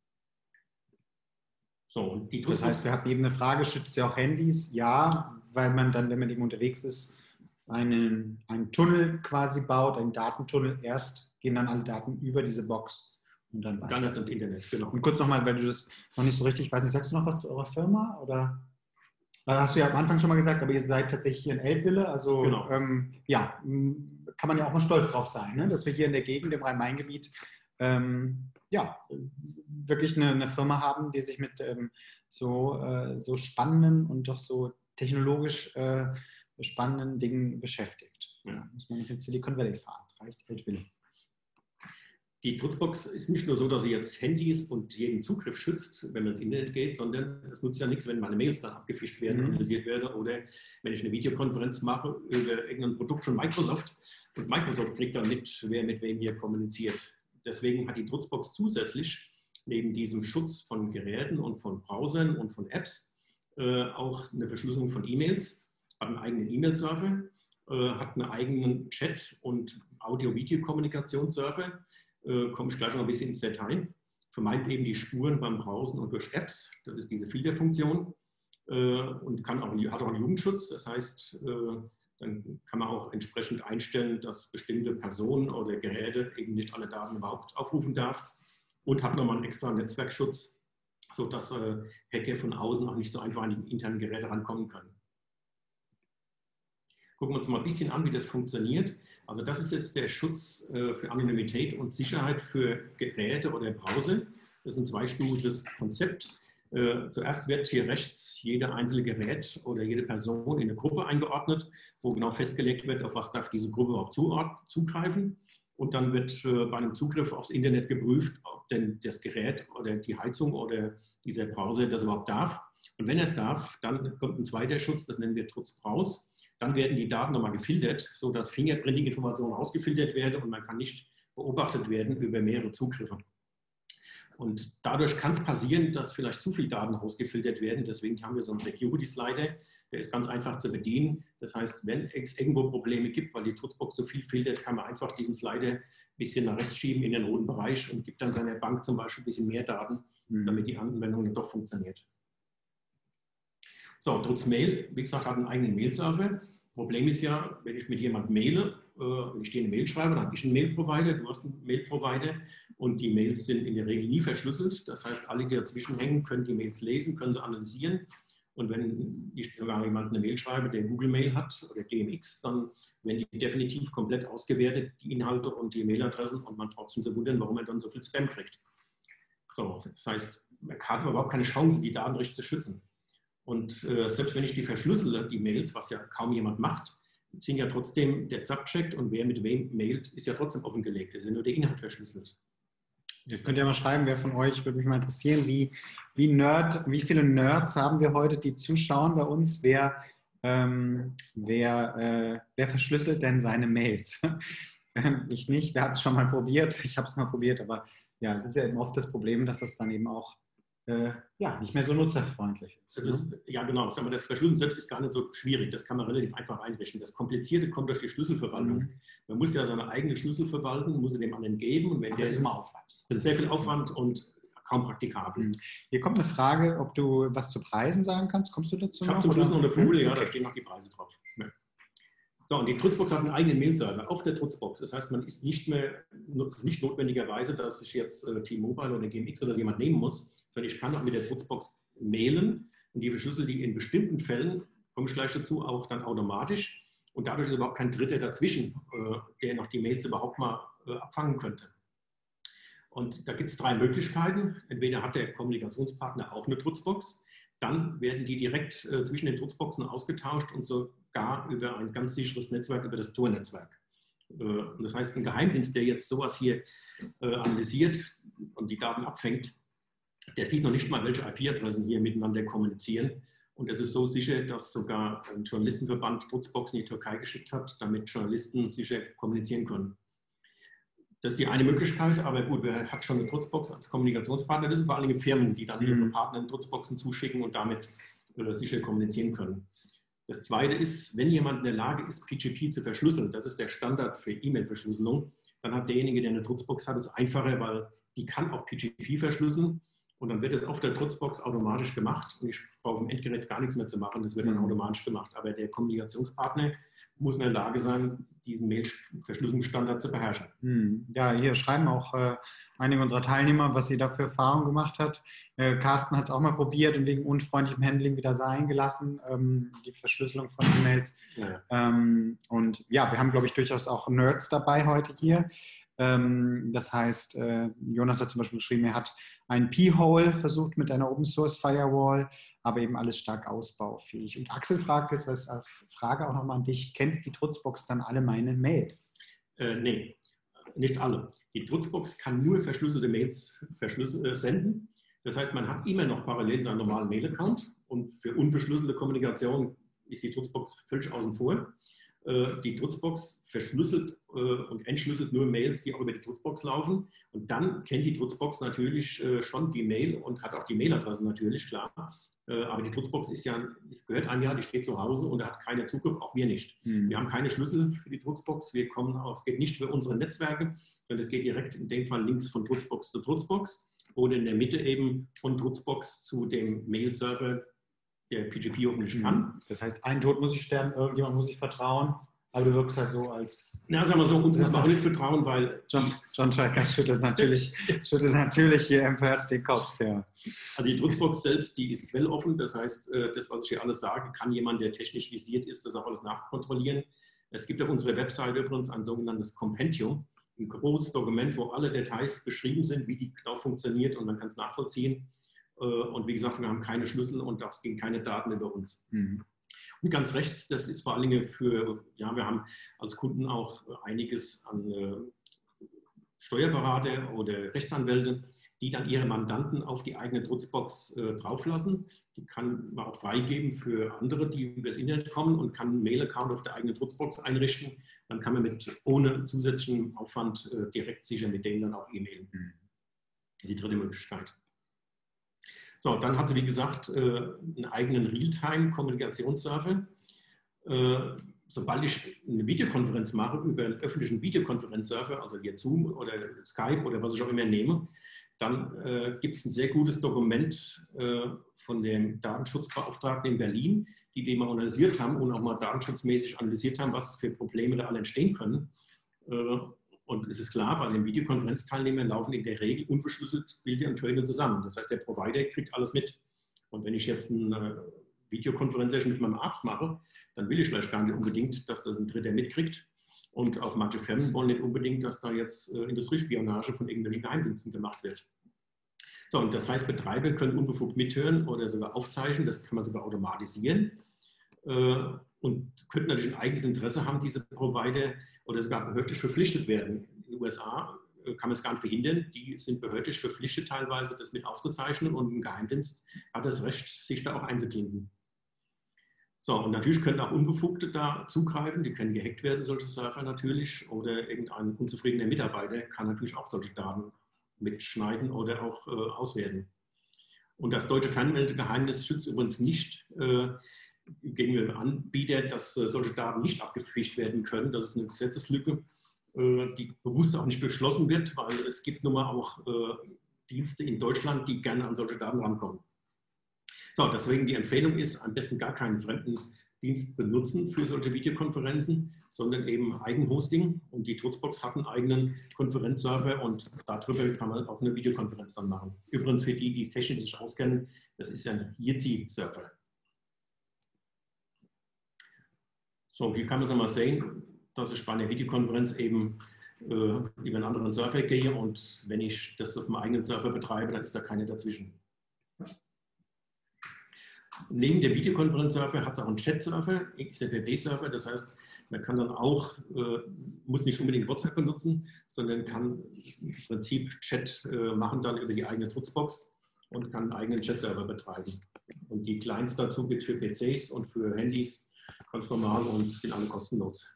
So, und die Trutzbox, das heißt, wir hatten eben eine Frage, schützt ja auch Handys? Ja, weil man dann, wenn man eben unterwegs ist, einen, einen Tunnel quasi baut, einen Datentunnel. Erst gehen dann alle Daten über diese Box und dann weiter.
Dann ist das Internet, genau.
Und kurz nochmal, weil du das noch nicht so richtig, weiß nicht, sagst du noch was zu eurer Firma, oder? Hast du ja am Anfang schon mal gesagt, aber ihr seid tatsächlich hier in Eltville, also
genau.
ähm, ja, kann man ja auch mal stolz drauf sein, ne? Dass wir hier in der Gegend, im Rhein-Main-Gebiet, ähm, ja, wirklich eine, eine Firma haben, die sich mit ähm, so, äh, so spannenden und doch so technologisch äh, spannenden Dingen beschäftigt. Ja, muss man nicht in Silicon Valley fahren, reicht Eltville.
Die Trutzbox ist nicht nur so, dass sie jetzt Handys und jeden Zugriff schützt, wenn man ins Internet geht, sondern es nutzt ja nichts, wenn meine Mails dann abgefischt werden, mhm. analysiert werden oder wenn ich eine Videokonferenz mache über irgendein Produkt von Microsoft und Microsoft kriegt dann mit, wer mit wem hier kommuniziert. deswegen hat die Trutzbox zusätzlich neben diesem Schutz von Geräten und von Browsern und von Apps äh, auch eine Verschlüsselung von E-Mails, hat einen eigenen E-Mail-Server, äh, hat einen eigenen Chat- und Audio-Video-Kommunikationsserver, äh, komme ich gleich noch ein bisschen ins Detail, vermeint eben die Spuren beim Browsen und durch Apps, das ist diese Filterfunktion, äh, und kann auch, hat auch einen Jugendschutz, das heißt, äh, dann kann man auch entsprechend einstellen, dass bestimmte Personen oder Geräte eben nicht alle Daten überhaupt aufrufen darf und hat nochmal einen extra Netzwerkschutz, sodass äh, Hacker von außen auch nicht so einfach an die internen Geräte rankommen können. Gucken wir uns mal ein bisschen an, wie das funktioniert. Also das ist jetzt der Schutz äh, für Anonymität und Sicherheit für Geräte oder Browser. Das ist ein zweistufiges Konzept. Äh, zuerst wird hier rechts jede einzelne Gerät oder jede Person in eine Gruppe eingeordnet, wo genau festgelegt wird, auf was darf diese Gruppe überhaupt zugreifen. Und dann wird äh, bei einem Zugriff aufs Internet geprüft, ob denn das Gerät oder die Heizung oder dieser Browser das überhaupt darf. Und wenn er es darf, dann kommt ein zweiter Schutz, das nennen wir Trutz-Browse. Dann werden die Daten nochmal gefiltert, sodass Fingerprinting-Informationen ausgefiltert werden und man kann nicht beobachtet werden über mehrere Zugriffe. Und dadurch kann es passieren, dass vielleicht zu viele Daten ausgefiltert werden. Deswegen haben wir so einen Security-Slider, der ist ganz einfach zu bedienen. Das heißt, wenn es irgendwo Probleme gibt, weil die Trutzbox so viel filtert, kann man einfach diesen Slider ein bisschen nach rechts schieben in den roten Bereich und gibt dann seiner Bank zum Beispiel ein bisschen mehr Daten, damit die Anwendung dann doch funktioniert. So, Trutz Mail, wie gesagt, hat einen eigenen Mail-Server. Problem ist ja, wenn ich mit jemandem maile, äh, wenn ich dir eine Mail schreibe, dann habe ich einen Mail-Provider, du hast einen Mail-Provider und die Mails sind in der Regel nie verschlüsselt. Das heißt, alle, die dazwischen hängen, können die Mails lesen, können sie analysieren. Und wenn ich sogar jemand eine Mail schreibe, der Google Mail hat oder G M X, dann werden die definitiv komplett ausgewertet, die Inhalte und die Mailadressen, und man braucht sich zu wundern, warum er dann so viel Spam kriegt. So, das heißt, man hat überhaupt keine Chance, die Daten richtig zu schützen. Und äh, selbst wenn ich die verschlüssele, die Mails, was ja kaum jemand macht, sind ja trotzdem der Subject und wer mit wem mailt, ist ja trotzdem offengelegt. Es ist ja nur der Inhalt verschlüsselt.
Ihr könnt ja mal schreiben, wer von euch, würde mich mal interessieren, wie, wie, Nerd, wie viele Nerds haben wir heute, die zuschauen bei uns? Wer, ähm, wer, äh, wer verschlüsselt denn seine Mails? Ich nicht, wer hat es schon mal probiert? Ich habe es mal probiert, aber ja, es ist ja eben oft das Problem, dass das dann eben auch Äh, ja, nicht mehr so nutzerfreundlich ist.
Das ist ja genau, aber das Verschlüsseln selbst ist gar nicht so schwierig, das kann man relativ einfach einrichten. Das Komplizierte kommt durch die Schlüsselverwaltung. Mhm. Man muss ja seine eigenen Schlüssel verwalten, muss sie dem anderen geben. Und wenn
aber
der
das ist immer Aufwand.
Das ist sehr viel Aufwand und kaum praktikabel.
Mhm. Hier kommt eine Frage, ob du was zu Preisen sagen kannst. Kommst du dazu?
Ich habe zum Schluss noch eine Folie,
mhm.
ja,
okay.
Da stehen noch die Preise drauf. Ja. So, und die Trutzbox hat einen eigenen Mail-Server auf der Trutzbox. Das heißt, man ist nicht mehr, nutzt nicht notwendigerweise, dass ich jetzt äh, T-Mobile oder G M X oder jemand nehmen muss, sondern ich kann auch mit der Trutzbox mailen und die verschlüsselt die in bestimmten Fällen, komme ich gleich dazu, auch dann automatisch. Und dadurch ist überhaupt kein Dritter dazwischen, äh, der noch die Mails überhaupt mal äh, abfangen könnte. Und da gibt es drei Möglichkeiten. Entweder hat der Kommunikationspartner auch eine Trutzbox, dann werden die direkt äh, zwischen den Trutzboxen ausgetauscht und sogar über ein ganz sicheres Netzwerk, über das Tor-Netzwerk. Äh, und das heißt, ein Geheimdienst, der jetzt sowas hier äh, analysiert und die Daten abfängt, der sieht noch nicht mal, welche I P-Adressen hier miteinander kommunizieren. Und es ist so sicher, dass sogar ein Journalistenverband Trutzboxen in die Türkei geschickt hat, damit Journalisten sicher kommunizieren können. Das ist die eine Möglichkeit, aber gut, wer hat schon eine Trutzbox als Kommunikationspartner? Das sind vor allem Firmen, die dann ihre Partnern Trutzboxen zuschicken und damit äh, sicher kommunizieren können. Das zweite ist, wenn jemand in der Lage ist, P G P zu verschlüsseln, das ist der Standard für E-Mail-Verschlüsselung, dann hat derjenige, der eine Trutzbox hat, es einfacher, weil die kann auch P G P verschlüsseln. Und dann wird es auf der Trutzbox automatisch gemacht und ich brauche im Endgerät gar nichts mehr zu machen, das wird dann automatisch gemacht. Aber der Kommunikationspartner muss in der Lage sein, diesen Mail-Verschlüsselungsstandard zu beherrschen.
Ja, hier schreiben auch äh, einige unserer Teilnehmer, was sie da für Erfahrungen gemacht hat. Äh, Carsten hat es auch mal probiert und wegen unfreundlichem Handling wieder sein gelassen, ähm, die Verschlüsselung von E-Mails. Ja. Ähm, und ja, wir haben, glaube ich, durchaus auch Nerds dabei heute hier. Ähm, das heißt, äh, Jonas hat zum Beispiel geschrieben, er hat ein P-Hole versucht mit einer Open-Source-Firewall, aber eben alles stark ausbaufähig. Und Axel fragt es als, als Frage auch nochmal an dich, kennt die Trutzbox dann alle meine Mails?
Äh, nee, nicht alle. Die Trutzbox kann nur verschlüsselte Mails verschlüssel, äh, senden. Das heißt, man hat immer noch parallel seinen normalen Mail-Account und für unverschlüsselte Kommunikation ist die Trutzbox völlig außen vor. die Trutzbox verschlüsselt und entschlüsselt nur Mails, die auch über die Trutzbox laufen. Und dann kennt die Trutzbox natürlich schon die Mail und hat auch die Mailadresse natürlich, klar. Aber die Trutzbox ist ja, es gehört einem ja, die steht zu Hause und hat keinen Zugriff, auch wir nicht. Mhm. Wir haben keine Schlüssel für die Trutzbox, wir kommen auch, es geht nicht über unsere Netzwerke, sondern es geht direkt in dem Fall links von Trutzbox zu Trutzbox oder in der Mitte eben von Trutzbox zu dem Mail-Server, der P G P hoffentlich kann.
Das heißt, ein Tod muss ich sterben, irgendjemand muss ich vertrauen, aber du wirkst halt so als...
Na, sagen wir so, uns muss man auch nicht vertrauen, weil...
John, John Tracker schüttelt natürlich, schüttelt natürlich hier empört den Kopf. Ja.
Also die Trutzbox selbst, die ist quelloffen, das heißt, das, was ich hier alles sage, kann jemand, der technisch visiert ist, das auch alles nachkontrollieren. Es gibt auf unserer Webseite übrigens ein sogenanntes Compendium, ein großes Dokument, wo alle Details beschrieben sind, wie die genau funktioniert und man kann es nachvollziehen. Und wie gesagt, wir haben keine Schlüssel und es gehen keine Daten über uns. Mhm. Und ganz rechts, das ist vor allen Dingen für, ja, wir haben als Kunden auch einiges an äh, Steuerberater oder Rechtsanwälte, die dann ihre Mandanten auf die eigene Trutzbox äh, drauflassen. Die kann man auch freigeben für andere, die über das Internet kommen und kann einen Mail-Account auf der eigenen Trutzbox einrichten. Dann kann man mit ohne zusätzlichen Aufwand äh, direkt sicher mit denen dann auch e-mailen. Mhm. Die dritte Möglichkeit. So, dann hat sie, wie gesagt, einen eigenen Realtime-Kommunikationsserver. Sobald ich eine Videokonferenz mache über einen öffentlichen Videokonferenzserver, also hier Zoom oder Skype oder was ich auch immer nehme, dann gibt es ein sehr gutes Dokument von dem Datenschutzbeauftragten in Berlin, die den mal analysiert haben und auch mal datenschutzmäßig analysiert haben, was für Probleme da alle entstehen können. Und es ist klar, bei den Videokonferenzteilnehmern laufen in der Regel unverschlüsselt Bilder und Töne zusammen. Das heißt, der Provider kriegt alles mit. Und wenn ich jetzt eine Videokonferenz mit meinem Arzt mache, dann will ich vielleicht gar nicht unbedingt, dass das ein Dritter mitkriegt. Und auch manche Firmen wollen nicht unbedingt, dass da jetzt Industriespionage von irgendwelchen Geheimdiensten gemacht wird. So, und das heißt, Betreiber können unbefugt mithören oder sogar aufzeichnen. Das kann man sogar automatisieren. Und könnten natürlich ein eigenes Interesse haben, diese Provider, oder sogar behördlich verpflichtet werden. In den U S A kann man es gar nicht verhindern. Die sind behördlich verpflichtet teilweise, das mit aufzuzeichnen und ein Geheimdienst hat das Recht, sich da auch einzuklinken. So, und natürlich können auch Unbefugte da zugreifen. Die können gehackt werden, solche Server natürlich. Oder irgendein unzufriedener Mitarbeiter kann natürlich auch solche Daten mitschneiden oder auch äh, auswerten. Und das deutsche Fernmeldegeheimnis schützt übrigens nicht äh, gegenüber Anbietern, dass äh, solche Daten nicht abgefischt werden können. Das ist eine Gesetzeslücke, äh, die bewusst auch nicht beschlossen wird, weil es gibt nun mal auch äh, Dienste in Deutschland, die gerne an solche Daten rankommen. So, deswegen die Empfehlung ist, am besten gar keinen fremden Dienst benutzen für solche Videokonferenzen, sondern eben Eigenhosting. Und die Trutzbox hat einen eigenen Konferenzserver und darüber kann man auch eine Videokonferenz dann machen. Übrigens für die, die es technisch nicht auskennen, das ist ein Jitsi-Server. So, hier kann man es nochmal sehen, dass ich bei einer Videokonferenz eben äh, über einen anderen Server gehe und wenn ich das auf meinem eigenen Server betreibe, dann ist da keiner dazwischen. Neben dem Videokonferenzserver hat es auch einen Chat-Server, X M P P-Server, das heißt, man kann dann auch, äh, muss nicht unbedingt WhatsApp benutzen, sondern kann im Prinzip Chat äh, machen dann über die eigene Trutzbox und kann einen eigenen Chat-Server betreiben. Und die Clients dazu gibt es für P Cs und für Handys ganz normal und sind alle kostenlos.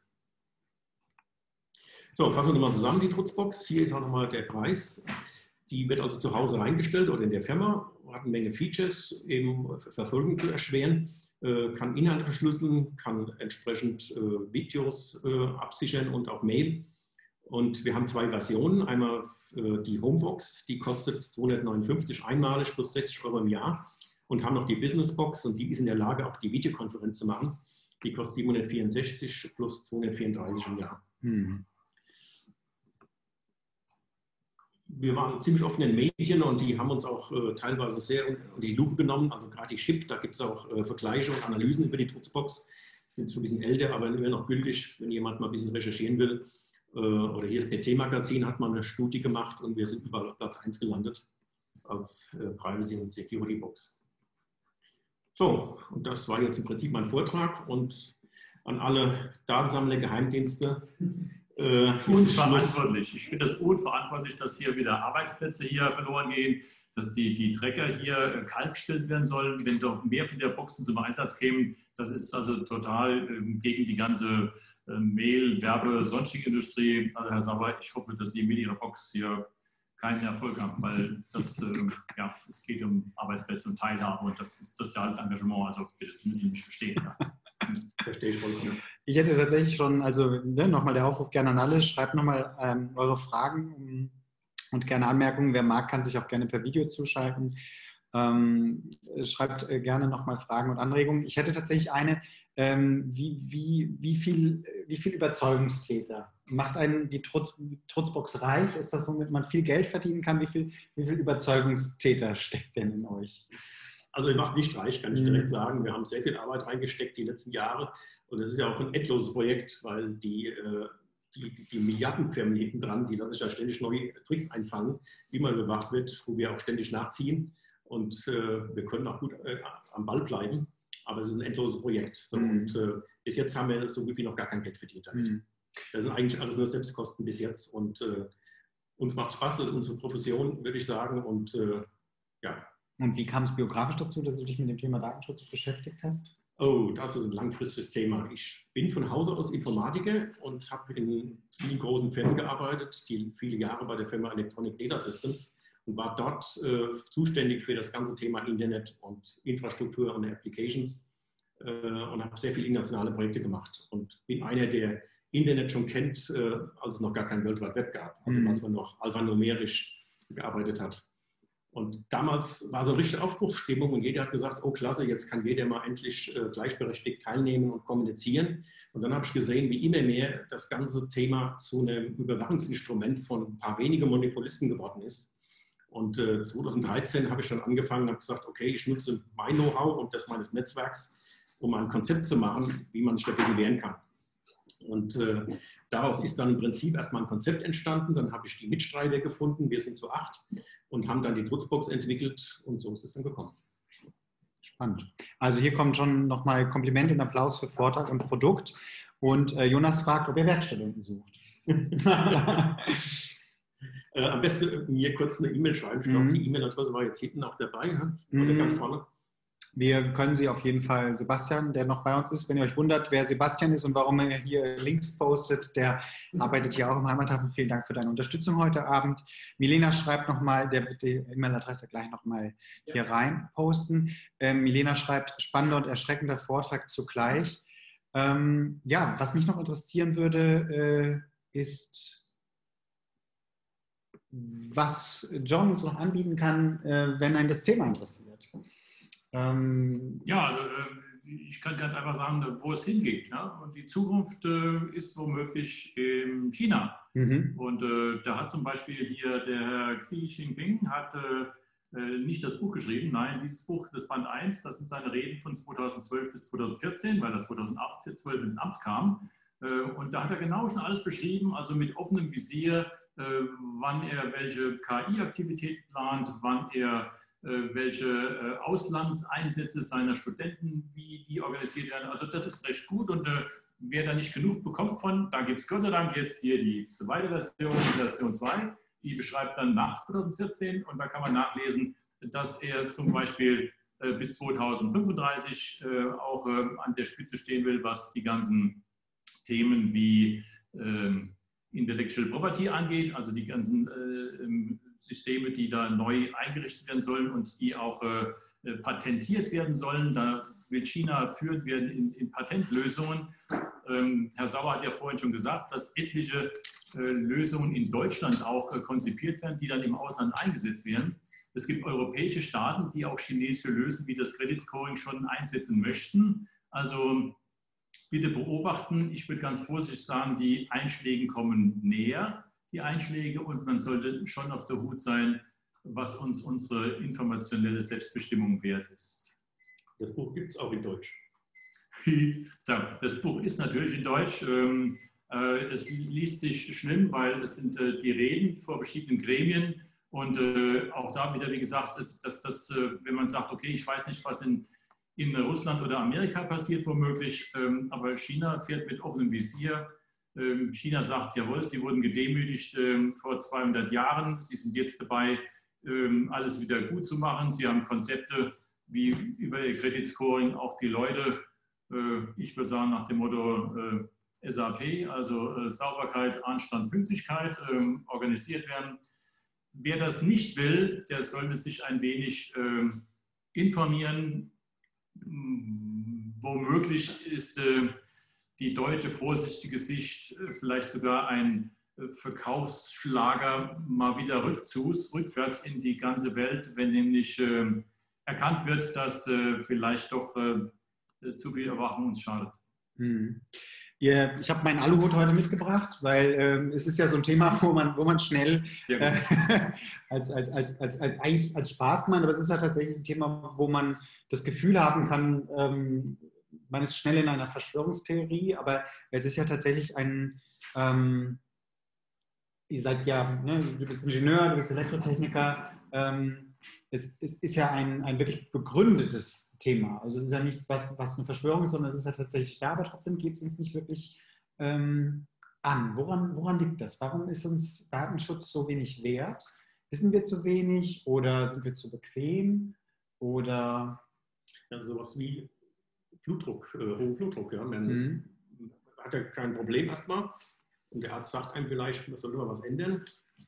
So, fassen wir nochmal zusammen die Trutzbox. Hier ist auch nochmal der Preis. Die wird also zu Hause reingestellt oder in der Firma, hat eine Menge Features, eben Verfolgung zu erschweren, äh, kann Inhalte verschlüsseln, kann entsprechend äh, Videos äh, absichern und auch Mail. Und wir haben zwei Versionen. Einmal äh, die Homebox, die kostet zweihundertneunundfünfzig einmalig plus sechzig Euro im Jahr. Und haben noch die Businessbox und die ist in der Lage, auch die Videokonferenz zu machen. Die kostet siebenhundertvierundsechzig plus zweihundertvierunddreißig im Jahr. Hm. Wir waren ziemlich oft in den Medien und die haben uns auch äh, teilweise sehr unter die Lupe genommen. Also gerade die S H I P, da gibt es auch äh, Vergleiche und Analysen über die Trutzbox. Sind schon ein bisschen älter, aber immer noch gültig, wenn jemand mal ein bisschen recherchieren will. Äh, oder hier das P C-Magazin hat mal eine Studie gemacht und wir sind überall auf Platz eins gelandet als äh, Privacy- und Security-Box. So, und das war jetzt im Prinzip mein Vortrag und an alle Datensammler, Geheimdienste.
Äh, unverantwortlich. Ich finde das unverantwortlich, dass hier wieder Arbeitsplätze hier verloren gehen, dass die, die Trecker hier kaltgestellt werden sollen, wenn doch mehr von der Boxen zum Einsatz kämen. Das ist also total ähm, gegen die ganze äh, Mehl-, Werbe-, sonstige Industrie. Also Herr Sauer, ich hoffe, dass Sie mit Ihrer Box hier keinen Erfolg haben, weil das, äh, ja, es geht um Arbeitsplätze und Teilhabe und das ist soziales Engagement. Also bitte, das müssen Sie nicht verstehen. Ja.
Verstehe ich vollkommen.
Ich hätte tatsächlich schon, also ne, nochmal der Aufruf gerne an alle, schreibt nochmal ähm, eure Fragen und gerne Anmerkungen. Wer mag, kann sich auch gerne per Video zuschalten. Ähm, schreibt äh, gerne nochmal Fragen und Anregungen. Ich hätte tatsächlich eine, ähm, wie, wie, wie, viel, wie viel Überzeugungstäter macht einen die Trutz, Trutzbox reich? Ist das, womit man viel Geld verdienen kann? Wie viel, wie viel Überzeugungstäter steckt denn in euch?
Also, ihr macht nicht reich, kann ich direkt sagen. Wir haben sehr viel Arbeit reingesteckt die letzten Jahre. Und es ist ja auch ein endloses Projekt, weil die, die, die Milliardenfirmen hinten dran, die lassen sich ja ständig neue Tricks einfallen, wie man überwacht wird, wo wir auch ständig nachziehen. Und äh, wir können auch gut äh, am Ball bleiben. Aber es ist ein endloses Projekt. So, mhm. Und äh, bis jetzt haben wir so gut wie noch gar kein Geld verdient damit. Mhm. Das sind eigentlich alles nur Selbstkosten bis jetzt. Und äh, uns macht Spaß, das ist unsere Profession, würde ich sagen. Und äh, ja.
Und wie kam es biografisch dazu, dass du dich mit dem Thema Datenschutz beschäftigt hast?
Oh, das ist ein langfristiges Thema. Ich bin von Hause aus Informatiker und habe in vielen großen Firmen gearbeitet, die viele Jahre bei der Firma Electronic Data Systems und war dort äh, zuständig für das ganze Thema Internet und Infrastruktur und Applications äh, und habe sehr viele internationale Projekte gemacht und bin einer, der Internet schon kennt, äh, als es noch gar kein World Wide Web gab, also mhm. als man noch alphanumerisch gearbeitet hat. Und damals war so eine richtige Aufbruchsstimmung und jeder hat gesagt, oh klasse, jetzt kann jeder mal endlich äh, gleichberechtigt teilnehmen und kommunizieren. Und dann habe ich gesehen, wie immer mehr das ganze Thema zu einem Überwachungsinstrument von ein paar wenigen Monopolisten geworden ist. Und äh, zweitausenddreizehn habe ich dann angefangen und habe gesagt, okay, ich nutze mein Know-how und das meines Netzwerks, um ein Konzept zu machen, wie man sich dagegen wehren kann. Und äh, daraus ist dann im Prinzip erstmal ein Konzept entstanden. Dann habe ich die Mitstreiter gefunden, wir sind zu acht und haben dann die Trutzbox entwickelt und so ist es dann gekommen.
Spannend. Also hier kommt schon nochmal Kompliment und Applaus für Vortrag und Produkt. Und äh, Jonas fragt, ob er Werkstudenten sucht.
äh, am besten mir kurz eine E-Mail schreiben. Ich glaube, mhm. die E-Mail-Adresse war jetzt hinten auch dabei, ne? Oder mhm. ganz vorne.
Wir können Sie auf jeden Fall, Sebastian, der noch bei uns ist, wenn ihr euch wundert, wer Sebastian ist und warum er hier Links postet, der arbeitet hier auch im Heimathafen. Vielen Dank für deine Unterstützung heute Abend. Milena schreibt nochmal, der wird die E-Mail-Adresse gleich nochmal ja. hier rein posten. Ähm, Milena schreibt, spannender und erschreckender Vortrag zugleich. Ähm, ja, was mich noch interessieren würde, äh, ist, was John uns noch anbieten kann, äh, wenn einen das Thema interessiert.
Ähm, ja, ich kann ganz einfach sagen, wo es hingeht. Ne? Und die Zukunft äh, ist womöglich in China. Mhm. Und äh, da hat zum Beispiel hier der Herr Xi Jinping hat äh, nicht das Buch geschrieben, nein, dieses Buch, das Band eins, das sind seine Reden von zweitausendzwölf bis zweitausendvierzehn, weil er zweitausendzwölf ins Amt kam. Äh, und da hat er genau schon alles beschrieben, also mit offenem Visier, äh, wann er welche K I-Aktivitäten plant, wann er welche Auslandseinsätze seiner Studenten, wie die organisiert werden. Also das ist recht gut und äh, wer da nicht genug bekommt von, da gibt es Gott sei Dank jetzt hier die zweite Version, Version zwei, die beschreibt dann nach zweitausendvierzehn und da kann man nachlesen, dass er zum Beispiel äh, bis zweitausendfünfunddreißig äh, auch äh, an der Spitze stehen will, was die ganzen Themen wie äh, Intellectual Property angeht, also die ganzen äh, Systeme, die da neu eingerichtet werden sollen und die auch äh, patentiert werden sollen. Da will China führend werden in, in Patentlösungen. Ähm, Herr Sauer hat ja vorhin schon gesagt, dass etliche äh, Lösungen in Deutschland auch äh, konzipiert werden, die dann im Ausland eingesetzt werden. Es gibt europäische Staaten, die auch chinesische Lösungen wie das Credit Scoring schon einsetzen möchten. Also bitte beobachten. Ich würde ganz vorsichtig sagen, die Einschläge kommen näher. Die Einschläge und man sollte schon auf der Hut sein, was uns unsere informationelle Selbstbestimmung wert ist.
Das Buch gibt es auch in Deutsch.
Das Buch ist natürlich in Deutsch. Es liest sich schlimm, weil es sind die Reden vor verschiedenen Gremien und auch da wieder, wie gesagt, ist, dass das, wenn man sagt, okay, ich weiß nicht, was in, in Russland oder Amerika passiert womöglich, aber China fährt mit offenem Visier China sagt, jawohl, sie wurden gedemütigt äh, vor zweihundert Jahren. Sie sind jetzt dabei, äh, alles wieder gut zu machen. Sie haben Konzepte wie über ihr Kreditscoring auch die Leute, äh, ich würde sagen, nach dem Motto äh, S A P, also äh, Sauberkeit, Anstand, Pünktlichkeit, äh, organisiert werden. Wer das nicht will, der sollte sich ein wenig äh, informieren. Womöglich ist äh, die deutsche vorsichtige Sicht äh, vielleicht sogar ein äh, Verkaufsschlager mal wieder rückzus, rückwärts in die ganze Welt, wenn nämlich äh, erkannt wird, dass äh, vielleicht doch äh, zu viel Überwachung uns schadet.
Hm. Ja, ich habe meinen Aluhut heute mitgebracht, weil ähm, es ist ja so ein Thema, wo man, wo man schnell äh, als, als, als, als, als, eigentlich als Spaß meint, aber es ist ja tatsächlich ein Thema, wo man das Gefühl haben kann, ähm, man ist schnell in einer Verschwörungstheorie, aber es ist ja tatsächlich ein, ähm, ihr seid ja, ne, du bist Ingenieur, du bist Elektrotechniker, ähm, es, es ist ja ein, ein wirklich begründetes Thema. Also es ist ja nicht was, was eine Verschwörung ist, sondern es ist ja tatsächlich da, aber trotzdem geht es uns nicht wirklich ähm, an. Woran, woran liegt das? Warum ist uns Datenschutz so wenig wert? Wissen wir zu wenig oder sind wir zu bequem? Oder
ja, sowas wie Blutdruck, äh, hohen Blutdruck. Ja. Man
mhm.
hat ja kein Problem erstmal und der Arzt sagt einem vielleicht, man soll immer was ändern.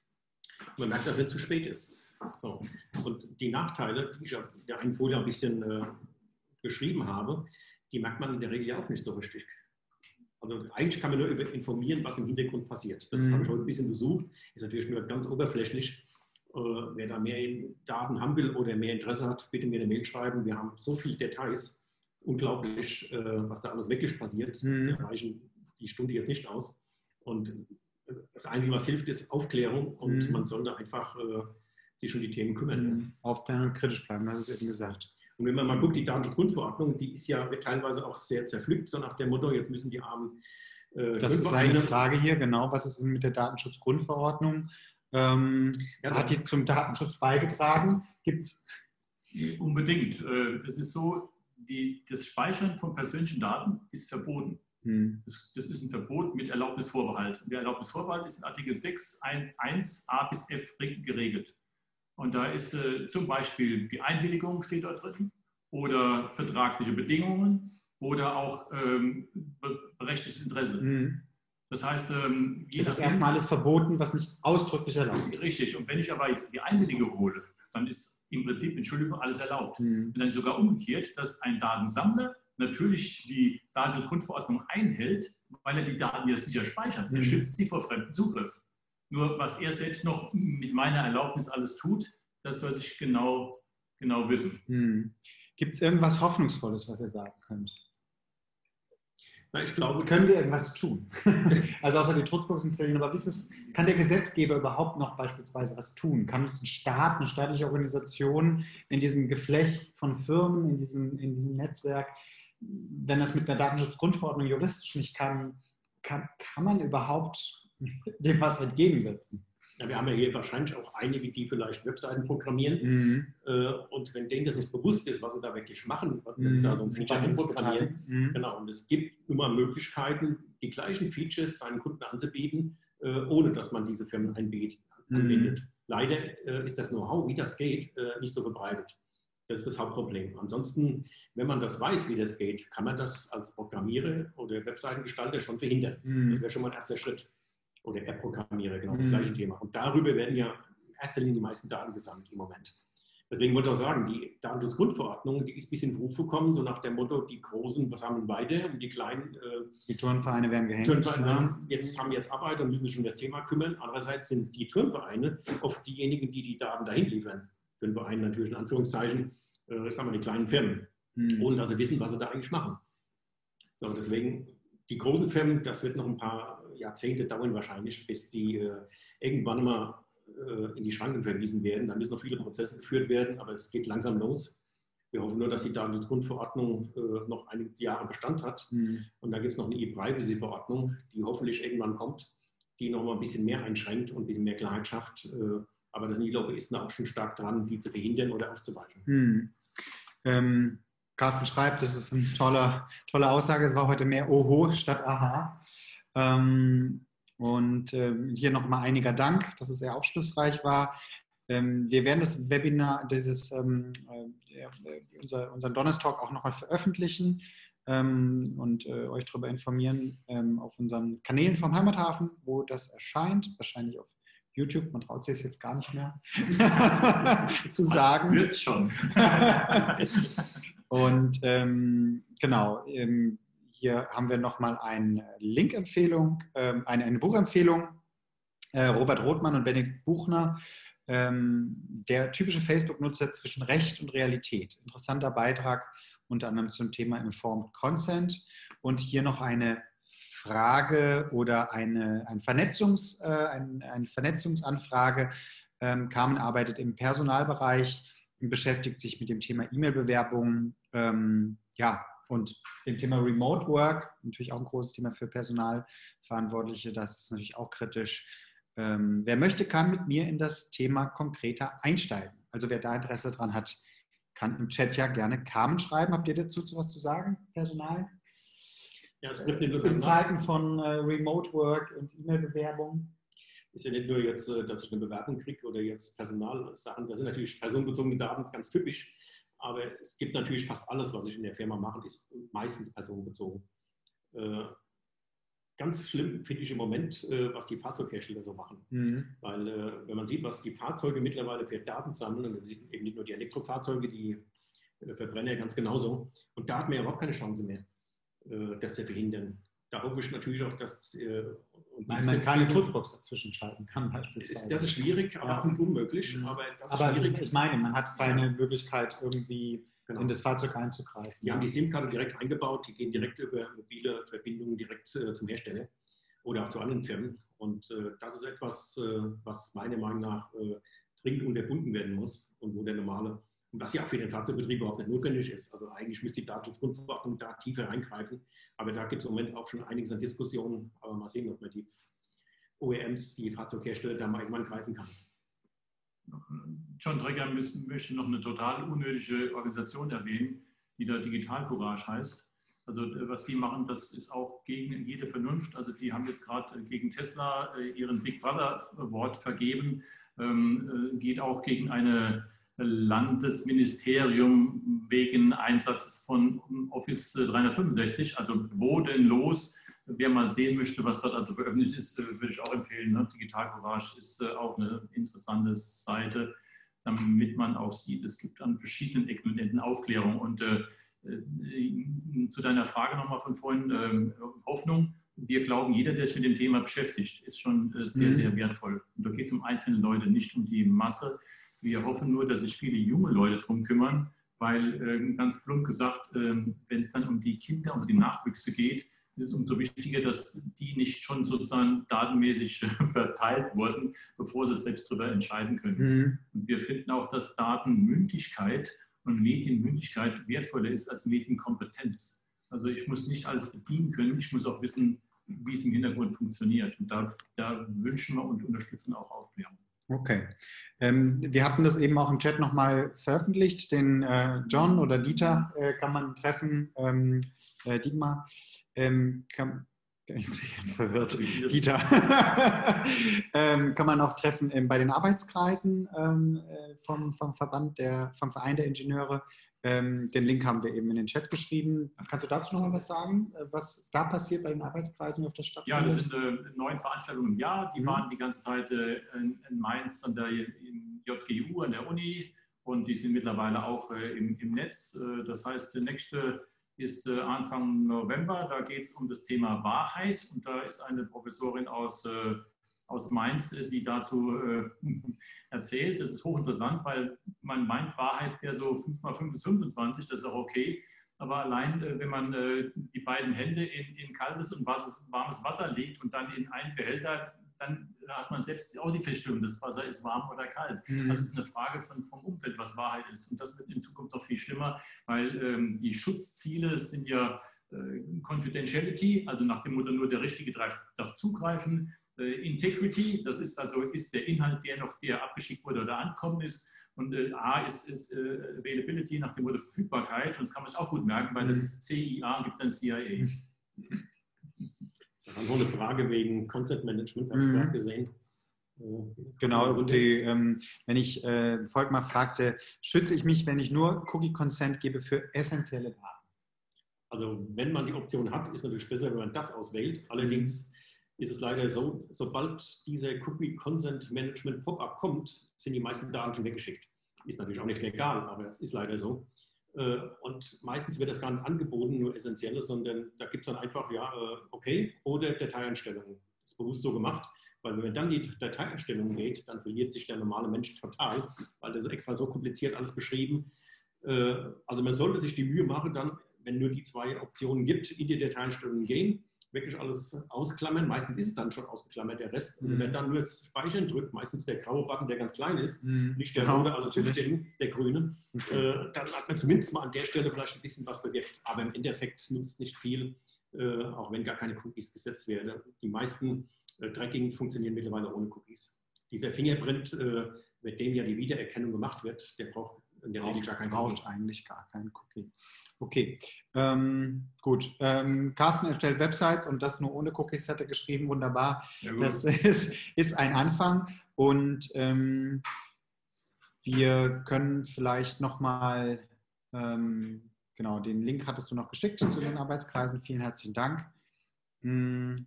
Man merkt, dass es nicht zu spät ist. So. Und die Nachteile, die ich auf der einen Folie ein bisschen äh, beschrieben habe, die merkt man in der Regel ja auch nicht so richtig. Also eigentlich kann man nur über informieren, was im Hintergrund passiert. Das mhm. habe ich heute ein bisschen besucht. Ist natürlich nur ganz oberflächlich. Äh, wer da mehr Daten haben will oder mehr Interesse hat, bitte mir eine Mail schreiben. Wir haben so viele Details. Unglaublich, äh, was da alles wirklich passiert. Mhm. Wir reichen die Stunde jetzt nicht aus. Und das Einzige, was hilft, ist Aufklärung und mhm. man sollte einfach äh, sich um die Themen kümmern.
Mhm. Aufklären und kritisch bleiben, das ist eben gesagt.
Und wenn man mal guckt, die Datenschutzgrundverordnung, die ist ja teilweise auch sehr zerpflückt, so nach dem Motto, jetzt müssen die armen
äh, Das ist eine Frage hier, genau. Was ist denn mit der Datenschutzgrundverordnung? Ähm, ja, hat die zum Datenschutz beigetragen? Gibt's?
Unbedingt. Es ist so, die, das Speichern von persönlichen Daten ist verboten. Das, das ist ein Verbot mit Erlaubnisvorbehalt. Der Erlaubnisvorbehalt ist in Artikel sechs eins a bis f geregelt. Und da ist äh, zum Beispiel die Einwilligung steht da drin oder vertragliche Bedingungen oder auch ähm, berechtigtes Interesse. Mhm. Das heißt, ähm,
das ist erstmal alles verboten, was nicht ausdrücklich erlaubt ist.
Richtig. Und wenn ich aber jetzt die Einwilligung hole, dann ist im Prinzip, Entschuldigung, alles erlaubt. Mhm. Und dann sogar umgekehrt, dass ein Datensammler natürlich die Datenschutzgrundverordnung einhält, weil er die Daten ja sicher speichert. Er schützt sie vor fremdem Zugriff. Nur was er selbst noch mit meiner Erlaubnis alles tut, das sollte ich genau, genau wissen.
Hm. Gibt es irgendwas Hoffnungsvolles, was ihr sagen könnt?
Na, ich glaube,
können wir irgendwas tun? Also außer die Trutzbox installieren, aber wie ist es, kann der Gesetzgeber überhaupt noch beispielsweise was tun? Kann uns ein Staat, eine staatliche Organisation in diesem Geflecht von Firmen, in diesem, in diesem Netzwerk, wenn das mit einer Datenschutzgrundverordnung juristisch nicht kann, kann, kann man überhaupt dem was entgegensetzen?
Ja, wir haben ja hier wahrscheinlich auch einige, die vielleicht Webseiten programmieren. Mhm. Äh, und wenn denen das nicht bewusst ist, was sie da wirklich machen, wenn mhm. sie da so ein Feature einprogrammieren, mhm. genau, und es gibt immer Möglichkeiten, die gleichen Features seinen Kunden anzubieten, äh, ohne dass man diese Firmen einbindet, anbindet. Mhm. Leider äh, ist das Know-how, wie das geht, äh, nicht so verbreitet. Das ist das Hauptproblem. Ansonsten, wenn man das weiß, wie das geht, kann man das als Programmierer oder Webseitengestalter schon verhindern. Mhm. Das wäre schon mal ein erster Schritt. Oder App-Programmierer, genau das mhm. gleiche Thema. Und darüber werden ja in erster Linie die meisten Daten gesammelt im Moment. Deswegen wollte ich auch sagen, die Datenschutzgrundverordnung, die ist ein bisschen in Ruf gekommen, so nach dem Motto, die Großen sammeln weiter und die Kleinen... Äh,
die Turnvereine werden gehängt.
Turnvereine ja. jetzt, haben jetzt Arbeit und müssen sich um das Thema kümmern. Andererseits sind die Turnvereine oft diejenigen, die die Daten dahin liefern. Turnvereine natürlich in Anführungszeichen, äh, ich sag mal, die kleinen Firmen, mhm. ohne dass sie wissen, was sie da eigentlich machen. So, deswegen, die großen Firmen, das wird noch ein paar Jahrzehnte dauern wahrscheinlich, bis die äh, irgendwann mal äh, in die Schranken verwiesen werden. Da müssen noch viele Prozesse geführt werden, aber es geht langsam los. Wir hoffen nur, dass die Datenschutzgrundverordnung äh, noch einige Jahre Bestand hat. Mhm. Und da gibt es noch eine E-Privacy-Verordnung, die hoffentlich irgendwann kommt, die noch mal ein bisschen mehr einschränkt und ein bisschen mehr Klarheit schafft. Äh, aber da sind die Lobbyisten auch schon stark dran, die zu verhindern oder aufzuweichen.
Mhm. Ähm, Carsten schreibt, das ist eine tolle, tolle Aussage, es war heute mehr Oho statt Aha. Ähm, und äh, hier nochmal einiger Dank, dass es sehr aufschlussreich war. Ähm, wir werden das Webinar, dieses, ähm, äh, unser, unseren Donnerstalk auch nochmal veröffentlichen ähm, und äh, euch darüber informieren ähm, auf unseren Kanälen vom Heimathafen, wo das erscheint, wahrscheinlich auf YouTube, man traut sich es jetzt gar nicht mehr zu sagen.
Wird schon.
Und ähm, genau, ähm, hier haben wir nochmal eine Link-Empfehlung, ähm, eine, eine Buchempfehlung. Äh, Robert Rothmann und Benedikt Buchner, ähm, der typische Facebook-Nutzer zwischen Recht und Realität. Interessanter Beitrag, unter anderem zum Thema Informed Consent. Und hier noch eine Frage oder eine, ein Vernetzungs, äh, ein, eine Vernetzungsanfrage. Ähm, Carmen arbeitet im Personalbereich und beschäftigt sich mit dem Thema E-Mail-Bewerbungen, ähm, ja, und dem Thema Remote Work, natürlich auch ein großes Thema für Personalverantwortliche, das ist natürlich auch kritisch. Ähm, wer möchte, kann mit mir in das Thema konkreter einsteigen. Also wer da Interesse dran hat, kann im Chat ja gerne Carmen schreiben. Habt ihr dazu was zu sagen, Personal?
Ja, es trifft nicht nur
In
Personal.
Zeiten von äh, Remote Work und E-Mail-Bewerbung.
Ist ja nicht nur jetzt, dass ich eine Bewerbung kriege oder jetzt Personalsachen. Das sind natürlich personenbezogene Daten ganz typisch. Aber es gibt natürlich fast alles, was ich in der Firma mache, ist meistens personenbezogen. Äh, ganz schlimm finde ich im Moment, äh, was die Fahrzeughersteller so machen. Mhm. Weil äh, wenn man sieht, was die Fahrzeuge mittlerweile für Daten sammeln, und das sind eben nicht nur die Elektrofahrzeuge, die äh, Verbrenner ganz genauso, und da hat man ja überhaupt keine Chance mehr, äh, das zu verhindern. Da hoffe ich natürlich auch, dass äh,
und Nein, man keine Schutzbox dazwischen schalten kann beispielsweise.
Ist, das ist schwierig, aber ja. auch nicht unmöglich.
Mhm.
Aber, das
aber
ist schwierig.
Ich meine, man hat keine ja. Möglichkeit, irgendwie genau. in das Fahrzeug einzugreifen.
Die ja. haben die SIM-Karte direkt eingebaut, die gehen direkt über mobile Verbindungen direkt äh, zum Hersteller oder auch zu anderen Firmen. Und äh, das ist etwas, äh, was meiner Meinung nach äh, dringend unterbunden werden muss und wo der normale, und was ja auch für den Fahrzeugbetrieb überhaupt nicht notwendig ist. Also eigentlich müsste die Datenschutzgrundverordnung da tiefer eingreifen. Aber da gibt es im Moment auch schon einiges an Diskussionen. Aber mal sehen, ob man die O E Ms, die Fahrzeughersteller, da mal irgendwann greifen kann.
John Drecker möchte noch eine total unnötige Organisation erwähnen, die da Digital Courage heißt. Also was die machen, das ist auch gegen jede Vernunft. Also die haben jetzt gerade gegen Tesla ihren Big Brother Award vergeben, ähm, geht auch gegen eine Landesministerium wegen Einsatzes von Office dreihundertfünfundsechzig, also bodenlos. Wer mal sehen möchte, was dort also veröffentlicht ist, würde ich auch empfehlen. Ne? Digital Courage ist auch eine interessante Seite, damit man auch sieht, es gibt an verschiedenen Ecken und Enden Aufklärung. Und äh, zu deiner Frage nochmal von vorhin, äh, Hoffnung. Wir glauben, jeder, der sich mit dem Thema beschäftigt, ist schon äh, sehr, mhm. sehr wertvoll. Und da geht es um einzelne Leute, nicht um die Masse. Wir hoffen nur, dass sich viele junge Leute darum kümmern, weil äh, ganz plump gesagt, äh, wenn es dann um die Kinder, um die Nachwüchse geht, ist es umso wichtiger, dass die nicht schon sozusagen datenmäßig verteilt wurden, bevor sie selbst darüber entscheiden können. Mhm. Und wir finden auch, dass Datenmündigkeit und Medienmündigkeit wertvoller ist als Medienkompetenz. Also ich muss nicht alles bedienen können, ich muss auch wissen, wie es im Hintergrund funktioniert. Und da, da wünschen wir und unterstützen auch Aufklärung.
Okay. Ähm, wir hatten das eben auch im Chat nochmal veröffentlicht. Den äh, John oder Dieter äh, kann man treffen. Ähm, äh, Dietmar. Ähm, kann, jetzt bin ich ganz verwirrt. Dieter. ähm, kann man auch treffen ähm, bei den Arbeitskreisen ähm, vom, vom Verband, der, vom Verein der Ingenieure. Ähm, den Link haben wir eben in den Chat geschrieben. Kannst du dazu noch mal was sagen, was da passiert bei den Arbeitskreisen auf der Stadt?
Ja, das sind äh, neun Veranstaltungen im Jahr. Die mhm. waren die ganze Zeit äh, in, in Mainz an der im J G U an der Uni und die sind mittlerweile auch äh, im, im Netz. Äh, das heißt, der nächste ist äh, Anfang November. Da geht es um das Thema Wahrheit und da ist eine Professorin aus äh, aus Mainz, die dazu äh, erzählt. Das ist hochinteressant, weil man meint, Wahrheit wäre so fünf mal fünf ist fünfundzwanzig, das ist auch okay. Aber allein, äh, wenn man äh, die beiden Hände in, in kaltes und warmes, warmes Wasser legt und dann in einen Behälter, dann hat man selbst auch die Feststellung, das Wasser ist warm oder kalt. Mhm. Also es ist eine Frage von, vom Umfeld, was Wahrheit ist. Und das wird in Zukunft noch viel schlimmer, weil ähm, die Schutzziele sind ja äh, Confidentiality, also nach dem Motto, nur der Richtige darf, darf zugreifen. Integrity, das ist also ist der Inhalt, der noch der abgeschickt wurde oder ankommen ist. Und äh, A ist, ist äh, Availability nach dem Motto Verfügbarkeit. Und das kann man sich auch gut merken, weil das ist C I A und gibt dann C I A.
Das war noch eine Frage wegen Content Management, habe ich gerade gesehen.
Genau, und die, ähm, wenn ich äh, Volkmar fragte, schütze ich mich, wenn ich nur Cookie Consent gebe für essentielle Daten?
Also wenn man die Option hat, ist natürlich besser, wenn man das auswählt. Allerdings ist es leider so, sobald dieser Cookie Consent Management Pop-up kommt, sind die meisten Daten schon weggeschickt. Ist natürlich auch nicht legal, aber es ist leider so. Und meistens wird das gar nicht angeboten, nur Essentielles, sondern da gibt es dann einfach, ja, okay, oder Dateieinstellungen. Das ist bewusst so gemacht, weil wenn man dann die Dateieinstellungen geht, dann verliert sich der normale Mensch total, weil das ist extra so kompliziert alles beschrieben. Also man sollte sich die Mühe machen, dann, wenn nur die zwei Optionen gibt, in die Dateieinstellungen gehen, wirklich alles ausklammern. Meistens ist es dann schon ausgeklammert, der Rest. Und wenn man dann nur das Speichern drückt, meistens der graue Button, der ganz klein ist,
mhm.
nicht der rote, also Zustimmung, der grüne, okay. äh, dann hat man zumindest mal an der Stelle vielleicht ein bisschen was bewirkt. Aber im Endeffekt nutzt nicht viel, äh, auch wenn gar keine Cookies gesetzt werden. Die meisten äh, Tracking funktionieren mittlerweile ohne Cookies. Dieser Fingerprint, äh, mit dem ja die Wiedererkennung gemacht wird, der braucht in der Regel gar keinen
Cookie. Braucht eigentlich gar keinen Cookie. Okay, ähm, gut. Ähm, Carsten erstellt Websites und das nur ohne Cookies, hat er geschrieben. Wunderbar. Ja, das ist, ist ein Anfang und ähm, wir können vielleicht nochmal, ähm, genau, den Link hattest du noch geschickt zu den Arbeitskreisen. Vielen herzlichen Dank. Hm.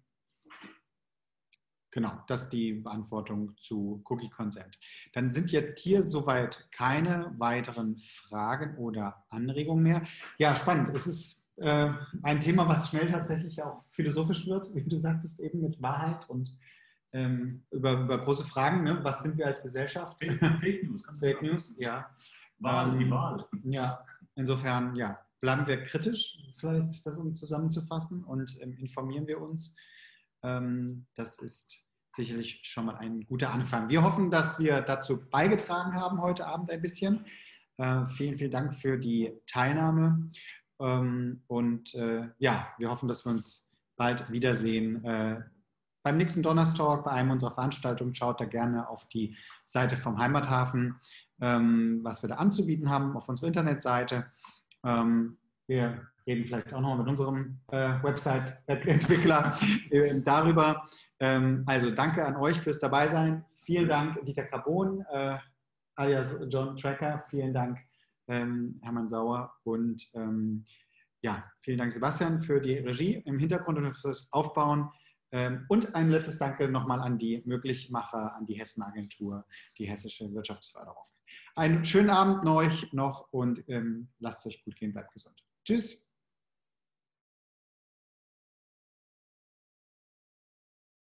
Genau, das ist die Beantwortung zu Cookie Consent. Dann sind jetzt hier soweit keine weiteren Fragen oder Anregungen mehr. Ja, spannend. Es ist äh, ein Thema, was schnell tatsächlich auch philosophisch wird, wie du sagtest, eben mit Wahrheit und ähm, über, über große Fragen. Ne? Was sind wir als Gesellschaft?
Fake, Fake News.
Fake News, ja.
Wahl,
ähm,
die Wahl.
Ja, insofern, ja, bleiben wir kritisch, vielleicht das um zusammenzufassen, und ähm, informieren wir uns. Ähm, das ist sicherlich schon mal ein guter Anfang. Wir hoffen, dass wir dazu beigetragen haben heute Abend ein bisschen. Äh, vielen, vielen Dank für die Teilnahme. Ähm, und äh, ja, wir hoffen, dass wir uns bald wiedersehen. Äh, beim nächsten Donnerstalk, bei einem unserer Veranstaltungen, schaut da gerne auf die Seite vom Heimathafen, ähm, was wir da anzubieten haben, auf unsere Internetseite. Ähm, wir reden vielleicht auch noch mit unserem äh, Website-Entwickler äh, darüber. Ähm, also danke an euch fürs Dabeisein. Vielen Dank, Dieter Carbon, äh, alias John Tracker. Vielen Dank, ähm, Hermann Sauer. Und ähm, ja, vielen Dank, Sebastian, für die Regie im Hintergrund und fürs Aufbauen. Ähm, und ein letztes Danke nochmal an die Möglichmacher, an die Hessen-Agentur, die Hessische Wirtschaftsförderung. Einen schönen Abend euch noch und ähm, lasst es euch gut gehen, bleibt gesund. Tschüss.